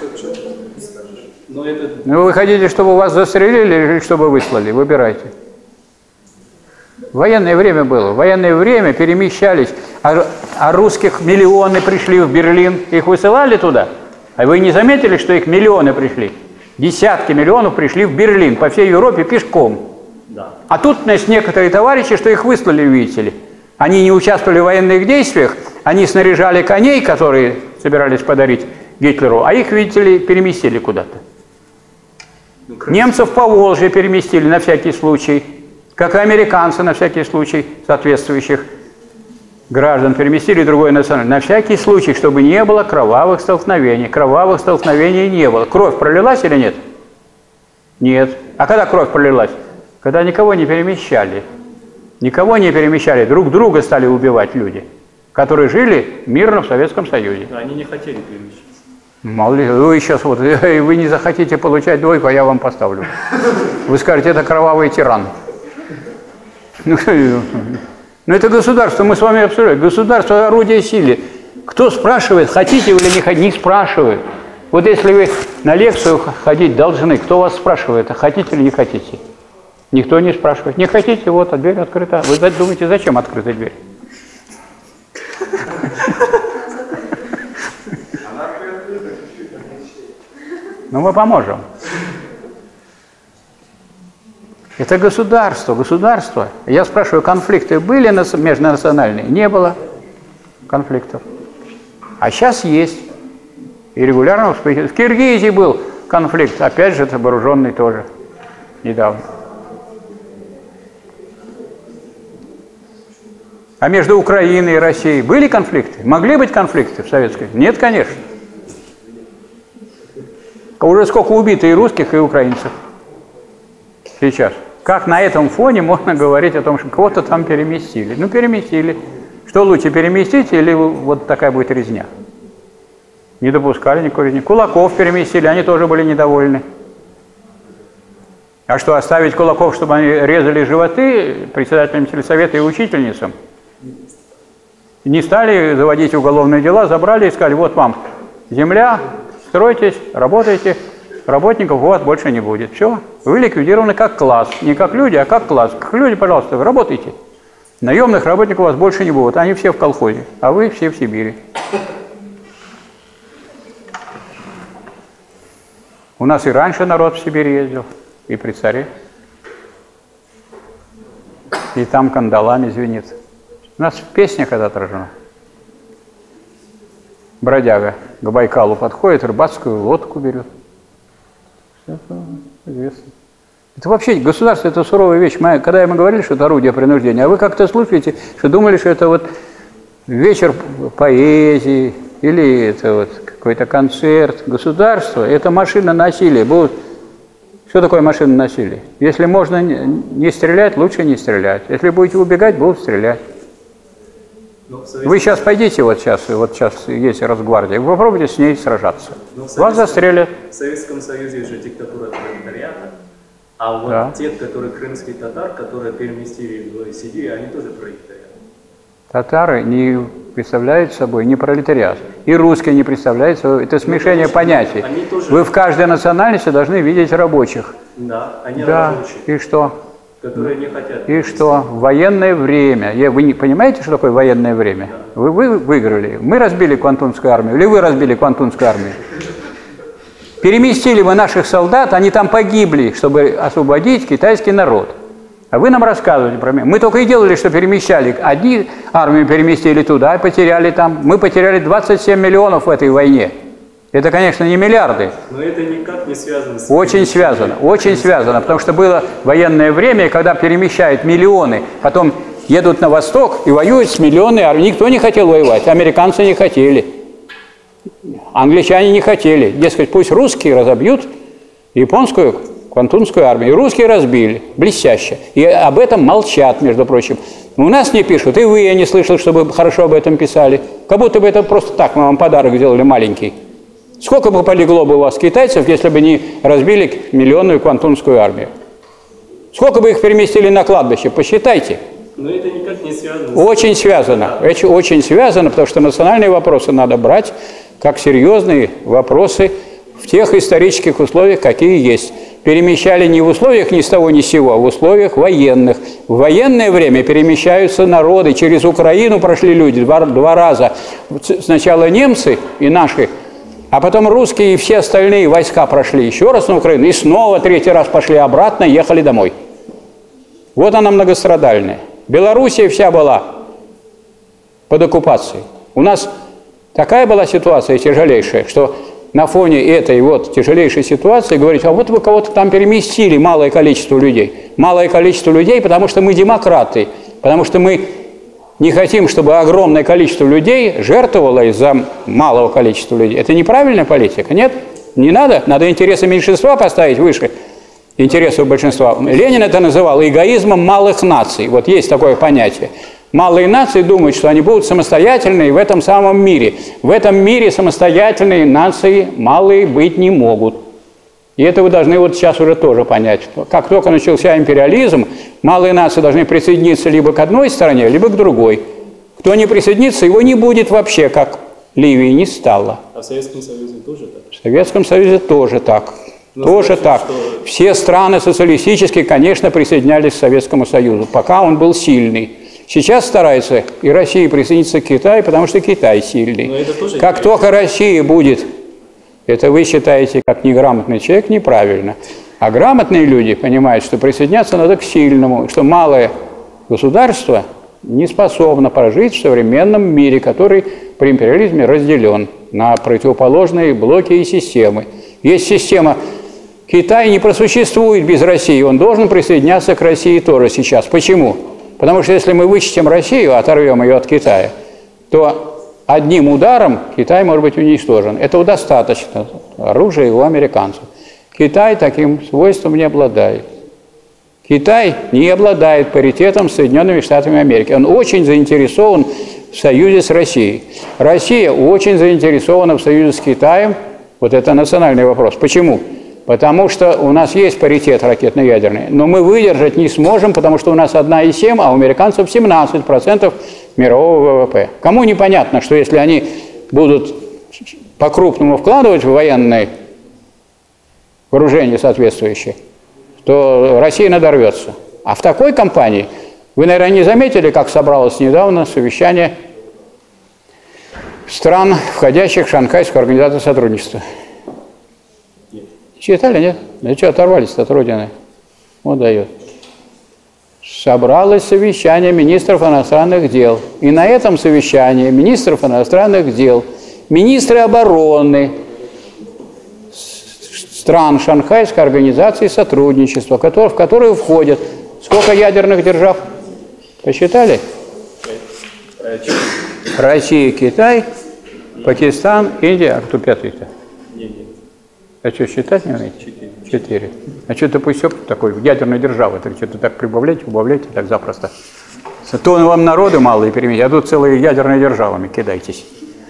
Ну вы хотите, чтобы вас застрелили или чтобы выслали? Выбирайте. Военное время было. В военное время перемещались. А русских миллионы пришли в Берлин. Их высылали туда? А вы не заметили, что их миллионы пришли? Десятки миллионов пришли в Берлин, по всей Европе пешком. Да. А тут, значит, некоторые товарищи, что их выслали, видите ли. Они не участвовали в военных действиях, они снаряжали коней, которые собирались подарить Гитлеру, а их, видите ли, переместили куда-то. Немцев по Волжье переместили на всякий случай, как и американцы на всякий случай соответствующих граждан переместили другой национальность. На всякий случай, чтобы не было кровавых столкновений. Кровавых столкновений не было. Кровь пролилась или нет? Нет. А когда кровь пролилась? Когда никого не перемещали. Никого не перемещали. Друг друга стали убивать люди, которые жили мирно в Советском Союзе. Они не хотели перемещаться. Мало ли, вы сейчас вот, вы не захотите получать двойку, а я вам поставлю. Вы скажете, это кровавый тиран. Но это государство, мы с вами обсуждаем. Государство – орудие силы. Кто спрашивает, хотите вы или не хотите? Не спрашивает. Вот если вы на лекцию ходить должны, кто вас спрашивает, а хотите или не хотите? Никто не спрашивает. Не хотите, вот, а дверь открыта. Вы думаете, зачем открыта дверь? Ну, мы поможем. Это государство, государство. Я спрашиваю, конфликты были межнациональные? Не было конфликтов. А сейчас есть. И регулярно вспыхивает. В Киргизии был конфликт, опять же, это вооруженный тоже, недавно. А между Украиной и Россией были конфликты? Могли быть конфликты в советской? Нет, конечно. Уже сколько убито и русских, и украинцев. сейчас. Как на этом фоне можно говорить о том, что кого-то там переместили? Ну, переместили. Что лучше, переместить или вот такая будет резня? Не допускали никакой резни. Кулаков переместили, они тоже были недовольны. А что, оставить кулаков, чтобы они резали животы председателям сельсовета и учительницам? Не стали заводить уголовные дела, забрали и сказали, вот вам земля, стройтесь, работайте, работников у вас больше не будет. Все, вы ликвидированы как класс. Не как люди, а как класс. Как люди, пожалуйста, работайте. Наемных работников у вас больше не будет. Они все в колхозе, а вы все в Сибири. У нас и раньше народ в Сибирь ездил, и при царе. И там кандалами звенит. У нас в песнях это отражено. Бродяга к Байкалу подходит, рыбацкую лодку берет. Это известно. Это вообще государство, это суровая вещь. Когда мы говорили, что это орудие принуждения, а вы как-то слушаете, что думали, что это вот вечер поэзии или это вот какой-то концерт. Государство – это машина насилия. Что такое машина насилия? Если можно не стрелять, лучше не стрелять. Если будете убегать, будут стрелять. Вы сейчас пойдите, вот сейчас есть Росгвардия, вы попробуйте с ней сражаться. Вас застрелят. В Советском Союзе же диктатура пролетариата, а вот да. те, которые крымские татар, которые переместили в Сибирь, они тоже пролетариат. Татары не представляют собой не пролетариат. И русские не представляют собой. Это смешение понятий. Вы в каждой национальности должны видеть рабочих. Да, они да. рабочие. И что? Которые не хотят. И что? В военное время. Вы не понимаете, что такое военное время? Да. Вы выиграли. Мы разбили Квантунскую армию, или вы разбили Квантунскую армию? Переместили мы наших солдат, они там погибли, чтобы освободить китайский народ. А вы нам рассказываете про меня. Мы только и делали, что перемещали. Одни армию переместили туда, потеряли там. Мы потеряли 27 миллионов в этой войне. Это, конечно, не миллиарды. Но это никак не связано с... Очень связано, потому что было военное время, когда перемещают миллионы, потом едут на восток и воюют с миллионной армией. Никто не хотел воевать, американцы не хотели, англичане не хотели. Дескать, пусть русские разобьют японскую Квантунскую армию. И русские разбили, блестяще. И об этом молчат, между прочим. У нас не пишут, и вы, я не слышал, чтобы хорошо об этом писали. Как будто бы это просто так, мы вам подарок сделали маленький. Сколько бы полегло бы у вас китайцев, если бы не разбили миллионную Квантунскую армию? Сколько бы их переместили на кладбище? Посчитайте. Но это никак не связано. Очень связано. Это очень связано, потому что национальные вопросы надо брать как серьезные вопросы в тех исторических условиях, какие есть. Перемещали не в условиях ни с того ни с сего, а в условиях военных. В военное время перемещаются народы. Через Украину прошли люди два раза. Сначала немцы и наши, а потом русские и все остальные войска прошли еще раз на Украину, и снова третий раз пошли обратно, ехали домой. Вот она многострадальная. Белоруссия вся была под оккупацией. У нас такая была ситуация тяжелейшая, что на фоне этой вот тяжелейшей ситуации говорить, а вот вы кого-то там переместили, малое количество людей. Малое количество людей, потому что мы демократы, потому что мы не хотим, чтобы огромное количество людей жертвовало из-за малого количества людей. Это неправильная политика, нет? Не надо. Надо интересы меньшинства поставить выше интересов большинства. Ленин это называл эгоизмом малых наций. Вот есть такое понятие. Малые нации думают, что они будут самостоятельные в этом самом мире. В этом мире самостоятельные нации малые быть не могут. И это вы должны вот сейчас уже тоже понять. Как только начался империализм, малые нации должны присоединиться либо к одной стороне, либо к другой. Кто не присоединится, его не будет вообще, как Ливии не стало. А в Советском Союзе тоже так? В Советском Союзе тоже так. Тоже так. Все страны социалистические, конечно, присоединялись к Советскому Союзу, пока он был сильный. Сейчас старается и Россия присоединиться к Китаю, потому что Китай сильный. Как только Россия будет, это вы считаете как неграмотный человек, неправильно. А грамотные люди понимают, что присоединяться надо к сильному, что малое государство не способно прожить в современном мире, который при империализме разделен на противоположные блоки и системы. Есть система, Китай не просуществует без России, он должен присоединяться к России тоже сейчас. Почему? Потому что если мы вычтем Россию, оторвем ее от Китая, то одним ударом Китай может быть уничтожен. Этого достаточно. Оружие у американцев. Китай таким свойством не обладает. Китай не обладает паритетом с Соединенными Штатами Америки. Он очень заинтересован в союзе с Россией. Россия очень заинтересована в союзе с Китаем. Вот это национальный вопрос. Почему? Потому что у нас есть паритет ракетно-ядерный, но мы выдержать не сможем, потому что у нас 1,7, а у американцев 17% мирового ВВП. Кому непонятно, что если они будут по-крупному вкладывать в военное вооружение соответствующее, то Россия надорвется. А в такой компании, вы, наверное, не заметили, как собралось недавно совещание стран, входящих в Шанхайскую организацию сотрудничества. Читали, нет? Ну что, оторвались от Родины? Вот дает. Собралось совещание министров иностранных дел. И на этом совещании министров иностранных дел, министры обороны стран Шанхайской организации сотрудничества, в которую входят сколько ядерных держав? Посчитали? Россия, Китай, Пакистан, Индия. А кто пятый-то? А что, считать не умеете? 4. А что-то пусть такой ядерной державы, так что-то так прибавляйте, убавляйте, так запросто. То вам народы малые перемените, а тут целые ядерные державами кидайтесь.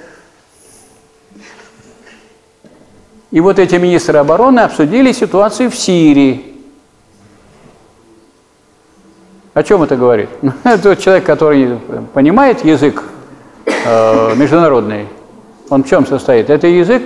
И вот эти министры обороны обсудили ситуацию в Сирии. О чем это говорит? Это человек, который понимает язык международный. Он в чем состоит? Это язык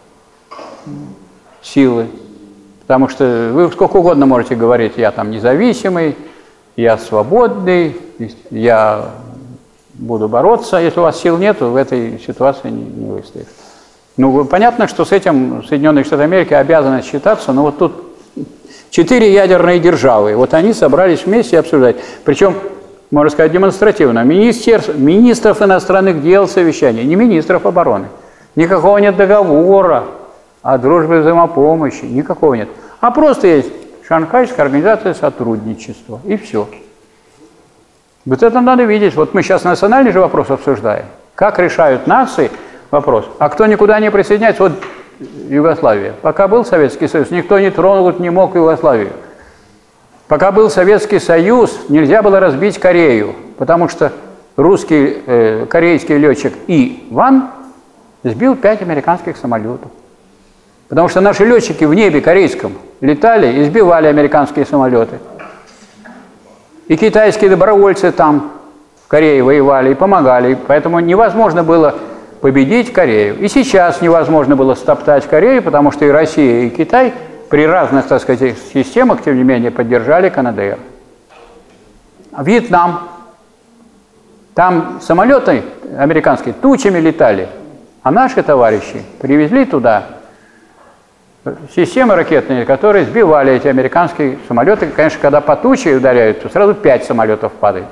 силы. Потому что вы сколько угодно можете говорить, я там независимый, я свободный, я буду бороться. Если у вас сил нет, в этой ситуации не выстоишь. Ну, понятно, что с этим Соединенные Штаты Америки обязаны считаться, но вот тут 4 ядерные державы, вот они собрались вместе обсуждать. Причем, можно сказать, демонстративно. Министров иностранных дел совещания, не министров обороны. Никакого нет договора о дружбе и взаимопомощи, никакого нет. А просто есть Шанхайская организация сотрудничества, и все. Вот это надо видеть. Вот мы сейчас национальный же вопрос обсуждаем. Как решают нации вопрос. А кто никуда не присоединяется? Вот Югославия. Пока был Советский Союз, никто не тронуть не мог Югославию. Пока был Советский Союз, нельзя было разбить Корею, потому что корейский летчик И. Ван сбил 5 американских самолетов. Потому что наши летчики в небе корейском летали и сбивали американские самолеты. И китайские добровольцы там в Корее воевали и помогали. Поэтому невозможно было победить Корею. И сейчас невозможно было стоптать Корею, потому что и Россия, и Китай при разных, так сказать, системах, тем не менее, поддержали КНДР. Вьетнам. Там самолеты американские тучами летали, а наши товарищи привезли туда системы ракетные, которые сбивали эти американские самолеты. Конечно, когда по туче ударяют, то сразу 5 самолетов падает.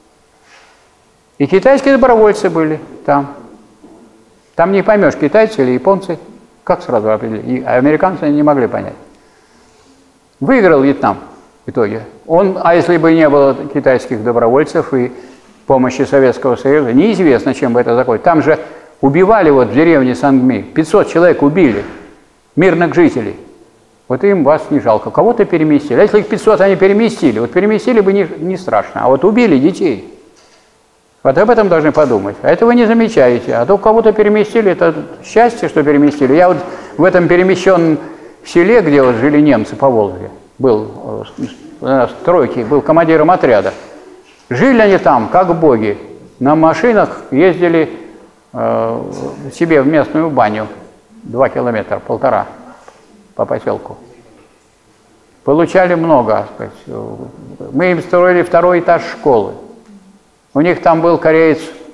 И китайские добровольцы были там. Там не поймешь, китайцы или японцы. Как сразу определить? И американцы не могли понять. Выиграл Вьетнам в итоге. А если бы не было китайских добровольцев и помощи Советского Союза, неизвестно, чем бы это закончилось. Там же убивали вот в деревне Сангми. 500 человек убили. Мирных жителей. Вот им вас не жалко. Кого-то переместили. А если их 500 они переместили, вот переместили бы не страшно. А вот убили детей. Вот об этом должны подумать. А это вы не замечаете. А то кого-то переместили, это счастье, что переместили. Я вот в этом перемещенном селе, где вот жили немцы по Волге, был стройки, был командиром отряда. Жили они там, как боги. На машинах ездили себе в местную баню. 2 километра, 1,5 по поселку. Получали много, так сказать. Мы им строили 2-й этаж школы. У них там был кореец,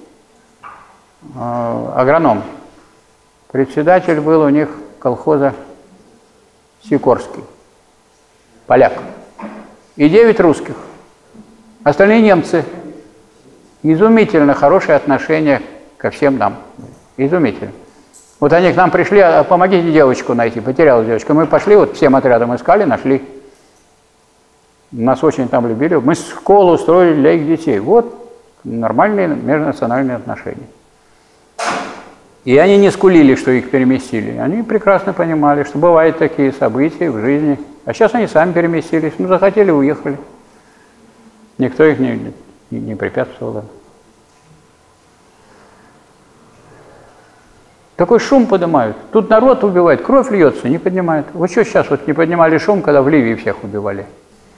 агроном. Председатель был у них колхоза Сикорский, поляк. И 9 русских. Остальные немцы. Изумительно хорошее отношение ко всем нам. Изумительно. Вот они к нам пришли, помогите девочку найти, потерялась девочка. Мы пошли, вот всем отрядом искали, нашли. Нас очень там любили. Мы школу строили для их детей. Вот нормальные межнациональные отношения. И они не скулили, что их переместили. Они прекрасно понимали, что бывают такие события в жизни. А сейчас они сами переместились. Ну, захотели, уехали. Никто их не препятствовал. Такой шум поднимают. Тут народ убивает, кровь льется, не поднимают. Вы что сейчас вот не поднимали шум, когда в Ливии всех убивали?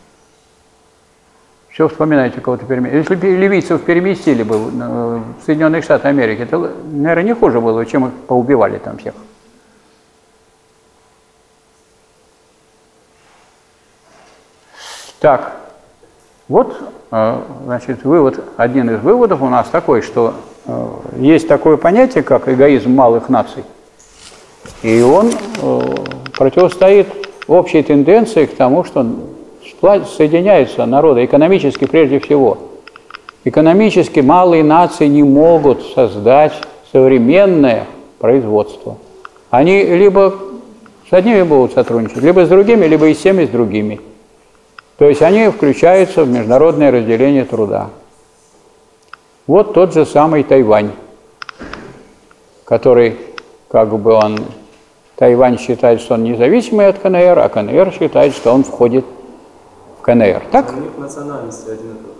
Все вспоминаете, кого-то переместили. Если бы ливийцев переместили бы в Соединенные Штаты Америки, это, наверное, не хуже было, чем их поубивали там всех. Так, вот, значит, вывод, один из выводов у нас такой, что есть такое понятие, как эгоизм малых наций, и он противостоит общей тенденции к тому, что соединяются народы экономически прежде всего. Экономически малые нации не могут создать современное производство. Они либо с одними будут сотрудничать, либо с другими, либо и с теми, и с другими. То есть они включаются в международное разделение труда. Вот тот же самый Тайвань, который, как бы Тайвань считает, что он независимый от КНР, а КНР считает, что он входит в КНР. Так? У них национальности одинаковые.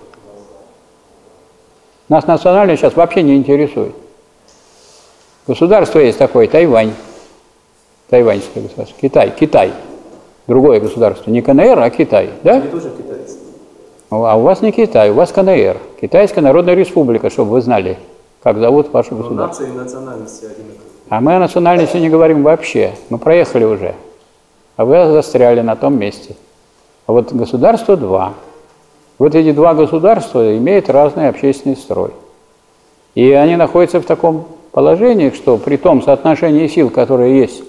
Нас национальность сейчас вообще не интересует. Государство есть такое, Тайвань. Тайваньское государство. Китай. Другое государство. Не КНР, а Китай. Да? Они тоже китайцы. А у вас не Китай, у вас КНР. Китайская Народная Республика, чтобы вы знали, как зовут ваше государство. Нации и национальности одинаковые. А мы о национальности не говорим вообще. Мы проехали уже. А вы застряли на том месте. А вот государства два. Вот эти два государства имеют разный общественный строй. И они находятся в таком положении, что при том соотношении сил, которое есть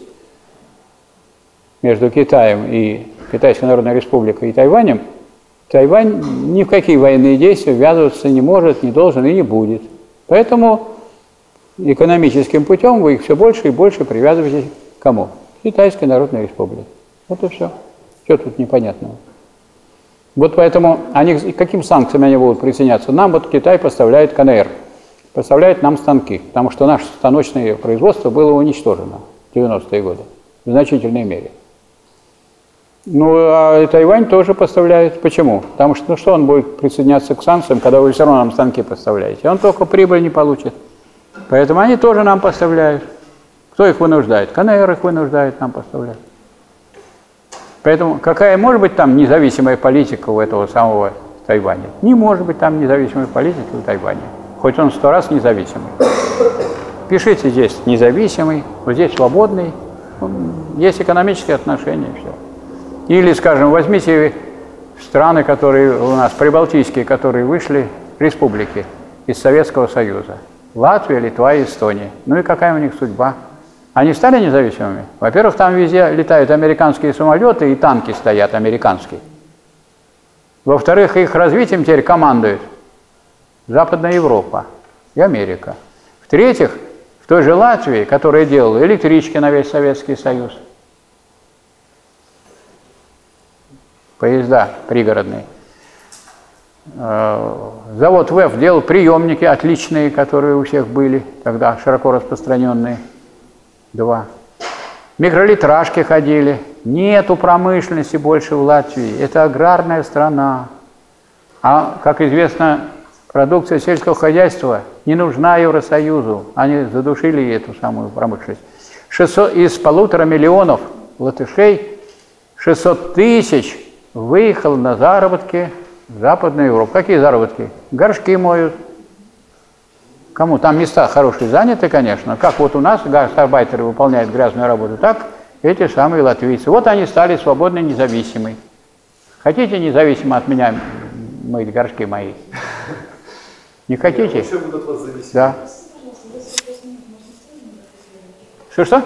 между Китаем и Китайской Народной Республикой и Тайванем, Тайвань ни в какие военные действия ввязываться не может, не должен и не будет. Поэтому экономическим путем вы их все больше и больше привязываете к кому? Китайской Народной Республике. Вот и все. Что тут непонятного? Вот поэтому каким санкциям они будут присоединяться? Нам вот Китай поставляет КНР, поставляет нам станки, потому что наше станочное производство было уничтожено в 90-е годы в значительной мере. Ну, а Тайвань тоже поставляет. Почему? Потому что, что он будет присоединяться к санкциям, когда вы все равно нам станки поставляете? Он только прибыль не получит. Поэтому они тоже нам поставляют. Кто их вынуждает? КНР их вынуждает нам поставлять. Поэтому какая может быть там независимая политика у этого самого Тайваня? Не может быть там независимой политики у Тайваня. Хоть он 100 раз независимый. Пишите здесь независимый, вот здесь свободный. Есть экономические отношения, все. Или, скажем, возьмите страны, которые у нас, прибалтийские, которые вышли, республики из Советского Союза. Латвия, Литва и Эстония. Ну и какая у них судьба? Они стали независимыми? Во-первых, там везде летают американские самолеты и танки стоят американские. Во-вторых, их развитием теперь командует Западная Европа и Америка. В-третьих, в той же Латвии, которая делала электрички на весь Советский Союз, поезда пригородные. Завод ВЭФ делал приемники отличные, которые у всех были тогда, широко распространенные. 2. Микролитражки ходили. Нету промышленности больше в Латвии. Это аграрная страна. А, как известно, продукция сельского хозяйства не нужна Евросоюзу. Они задушили эту самую промышленность. Из 1,5 миллиона латышей 600 тысяч выехал на заработки в Западную Европу. Какие заработки? Горшки моют. Кому? Там места хорошие заняты, конечно. Как вот у нас гастарбайтеры выполняют грязную работу, так эти самые латвийцы. Вот они стали свободны, независимы. Хотите независимо от меня мыть горшки мои? Не хотите? Все будут от вас зависеть. Да. Что?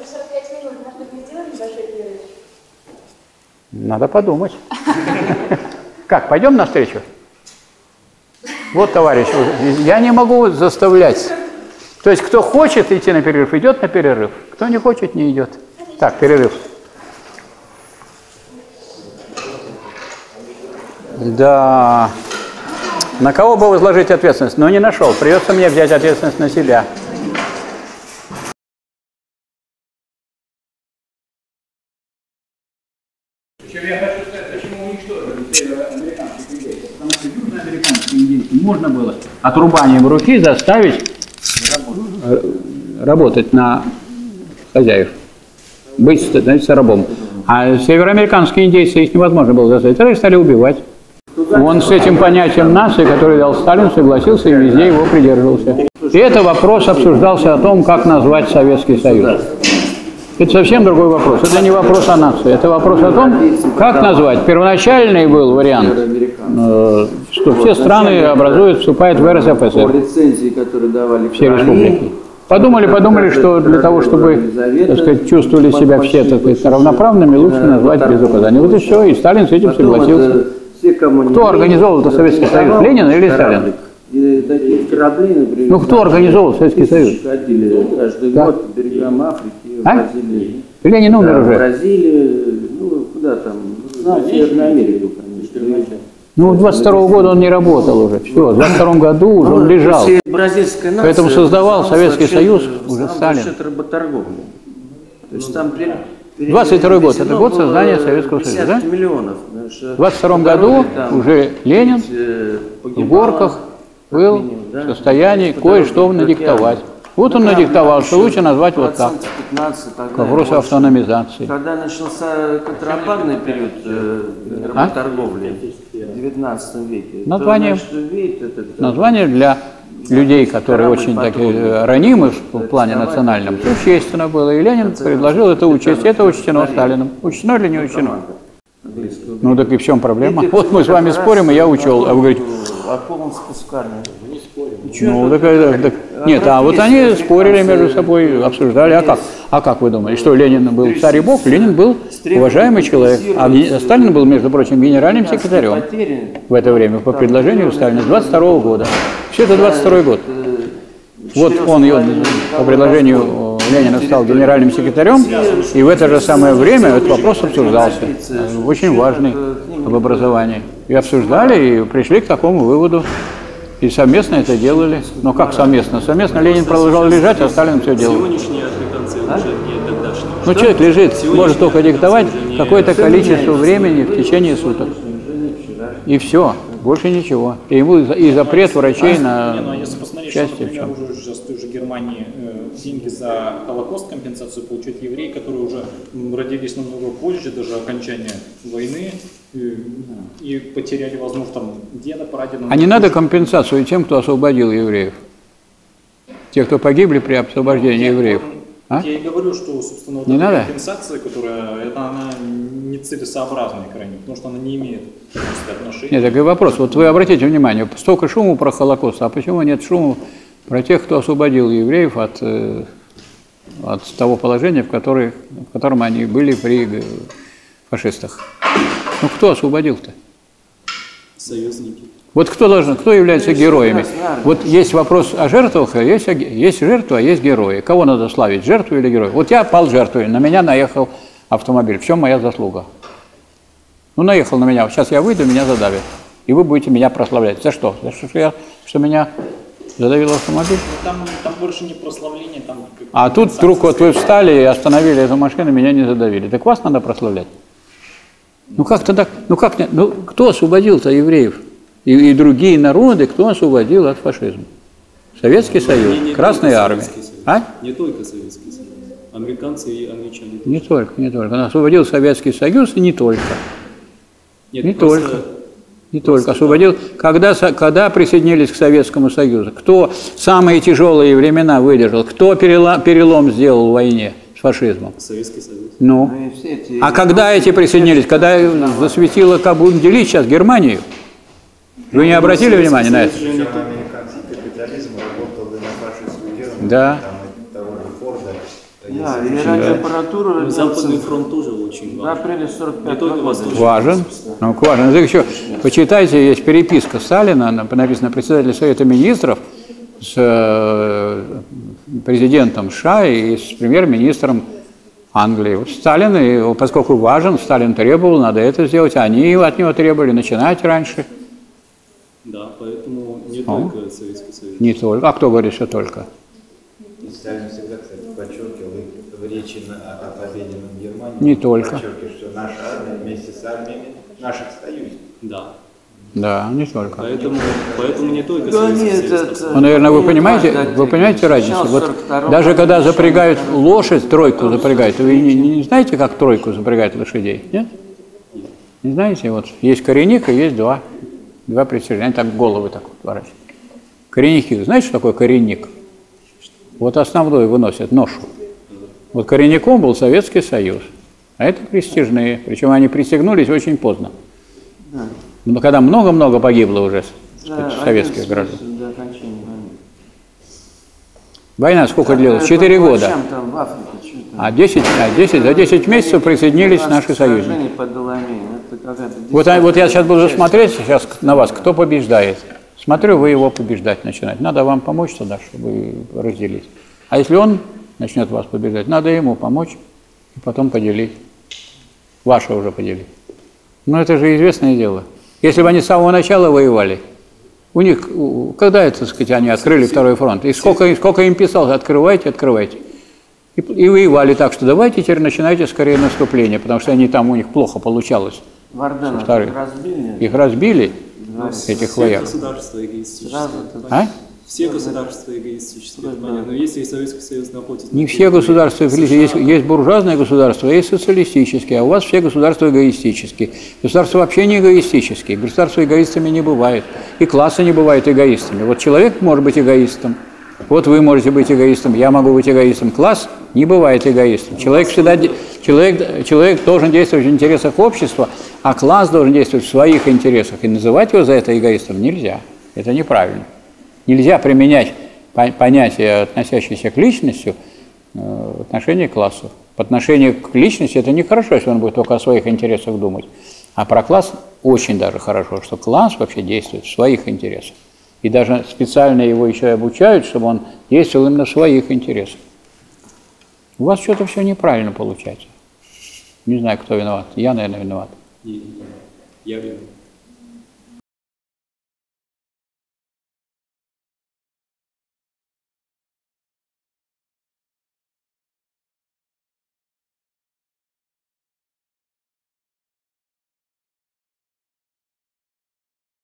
Надо подумать. Как, пойдем навстречу? Вот, товарищ, я не могу заставлять. То есть, кто хочет идти на перерыв, идет на перерыв. Кто не хочет, не идет. Так, перерыв. Да. На кого бы возложить ответственность? Но не нашел. Придется мне взять ответственность на себя. Чем я хочу сказать, почему уничтожили американских людей? Потому что Южная можно было отрубанием руки заставить работать на хозяев, быть, становиться рабом. А североамериканские индейцы их невозможно было заставить, тогда их стали убивать. Он с этим понятием нации, который дал Сталин, согласился и везде его придерживался. И это вопрос обсуждался о том, как назвать Советский Союз. Это совсем другой вопрос. Это не вопрос о нации. Это вопрос о том, как назвать. Первоначальный был вариант, что все страны образуют, вступают в РСФСР. Все республики. Подумали, что для того, чтобы, так сказать, чувствовали себя все, так сказать, равноправными, лучше назвать без указания. Вот и все, и Сталин с этим согласился. Кто организовал это Советский Союз, Ленин или Сталин? Ну, кто организовал Советский Союз? Да. А? Ленин умер уже. Бразилия, ну, куда там? Ну, Северную Америку, конечно. Ну, 22-го года он не работал уже. Все, в 22-м году уже он лежал. Поэтому создавал Советский Союз уже Сталин. 22-й год, это год создания Советского Союза, да? В 22-м году уже Ленин в Горках был в состоянии кое-что надиктовать. Вот он надиктовал, что лучше назвать вот так. К вопросу автономизации. Когда начался контрабандный период работорговли в 19 веке, название для людей, которые очень такие ранимы в плане национальном, существенно было. И Ленин предложил это учесть. Это учтено Сталином. Учтено или не учтено? Ну так и в чем проблема? Вот мы с вами спорим, и я учел. А вы говорите... Ну, так, нет, а вот они спорили между собой, обсуждали. А как вы думаете, что Ленин был царь и бог? Ленин был уважаемый человек. А Сталин был, между прочим, генеральным секретарем в это время, по предложению Сталина, с 22-го года. Все это 22-й год. Вот он по предложению Ленина стал генеральным секретарем, и в это же самое время этот вопрос обсуждался, очень важный об образовании. И обсуждали, и пришли к такому выводу. И совместно это делали. Но как совместно? Совместно Ленин продолжал лежать, а Сталин все делал. Сегодняшние африканцы уже не тогдашние. Ну человек лежит, может только диктовать какое-то количество времени в течение суток. И все, больше ничего. И ему и запрет врачей на если посмотреть, счастье. что, например, уже сейчас в той же Германии деньги за Холокост, компенсацию получают евреи, которые уже родились намного позже, даже окончания войны, и потеряли, возможно, там деда, прадеда. А не надо компенсацию тем, кто освободил евреев? Те, кто погибли при освобождении евреев? А? Я и говорю, что, собственно, вот не эта надо? компенсация, которая, она нецелесообразная крайне, потому что она не имеет отношения. Нет, такой вопрос. Вот вы обратите внимание, столько шума про Холокост, а почему нет шума про тех, кто освободил евреев от того положения, в котором они были при фашистах? Ну кто освободил-то? Союзники. Вот кто является героями? Вот есть вопрос о жертвах, а есть жертва, а есть герои. Кого надо славить, жертву или героя? Вот я пал жертвой, на меня наехал автомобиль. В чем моя заслуга? Ну, наехал на меня, сейчас я выйду, меня задавят. И вы будете меня прославлять. За что? За что меня задавил автомобиль? Там больше не прославление, там... А тут вдруг вот вы встали и остановили эту машину, меня не задавили. Так вас надо прославлять. Ну как тогда, кто освободил-то евреев? И другие народы, кто освободил от фашизма? Советский Союз, Красная Армия. Не только Советский Союз. Американцы и англичане. Не только. Он освободил Советский Союз и не только. Нет, не только. Освободил. Когда присоединились к Советскому Союзу? Кто самые тяжелые времена выдержал? Кто перелом сделал в войне с фашизмом? Советский Союз. Ну. А когда эти присоединились? Когда засветила Кабунделич сейчас Германию? Вы не обратили внимания на это? Американский капитализм работал на фашистскую Германию. Да. Того же Форда. Да, и радиоаппаратура... Западный фронт тоже очень важен. В апреле 45 года. Важен. Ну, важен. Это еще, почитайте, есть переписка Сталина, написано председатель Совета Министров с президентом США и с премьер-министром Англии. Вот Сталин, поскольку важен, Сталин требовал, надо это сделать, они от него требовали начинать раньше. Да, поэтому не только Советский Союз. Не только. А кто говорит, что только? Сталин всегда, кстати, подчеркивал в речи о победе над Германией. Не только. Подчеркивал, что наша армия вместе с армиями наших союзников. Да. Да, не только. Поэтому не только Да Советский нет, Союз. это... Ну, наверное, вы не понимаете так, разницу? Сначала Вот 42-м даже когда году запрягают лошадь, тройку запрягают, вы не знаете, как тройку запрягают лошадей? Нет? Не знаете? Вот есть коренник и есть два пристяжения. Они так головы так вот ворачивают. Коренники. Знаете, что такое коренник? Вот основной выносят ношу. Вот коренником был Советский Союз. А это пристяжные. Причем они пристегнулись очень поздно. Да. Но когда много-много погибло уже Да, советских граждан. до окончания войны. Война сколько длилась? По 4 года. площам там в Африке, что там? За 10 месяцев присоединились наши союзники. Сражение под Доломеем, это какая-то Вот я сейчас буду часть. смотреть сейчас на вас, кто побеждает. Смотрю, вы его побеждать начинаете. Надо вам помочь тогда, чтобы разделить. А если он начнет вас побеждать, надо ему помочь и потом поделить. Ваше уже поделить. Но это же известное дело. Если бы они с самого начала воевали, у них, когда, так сказать, они открыли второй фронт, и сколько им писал, открывайте. И воевали так, что давайте теперь начинайте скорее наступление, потому что они там, у них плохо получалось. Варденов разбили. Их разбили, этих Все вояк. государства эгоистические. Сразу тут А? Все государства эгоистические, это понятно. Но если Советский Союз находится... Не все государства, есть буржуазное государство, есть социалистические, а у вас все государства эгоистические. Государства вообще не эгоистические, государства эгоистами не бывает, и класса не бывает эгоистами. Вот человек может быть эгоистом, вот вы можете быть эгоистом, я могу быть эгоистом. Класс не бывает эгоистом. Человек должен действовать в интересах общества, а класс должен действовать в своих интересах. И называть его за это эгоистом нельзя, это неправильно. Нельзя применять понятие, относящееся к личности, в отношении классов. По отношению к личности это нехорошо, если он будет только о своих интересах думать. А про класс очень даже хорошо, что класс вообще действует в своих интересах. И даже специально его еще и обучают, чтобы он действовал именно в своих интересах. У вас что-то все неправильно получается. Не знаю, кто виноват. Я, наверное, виноват. Я виноват.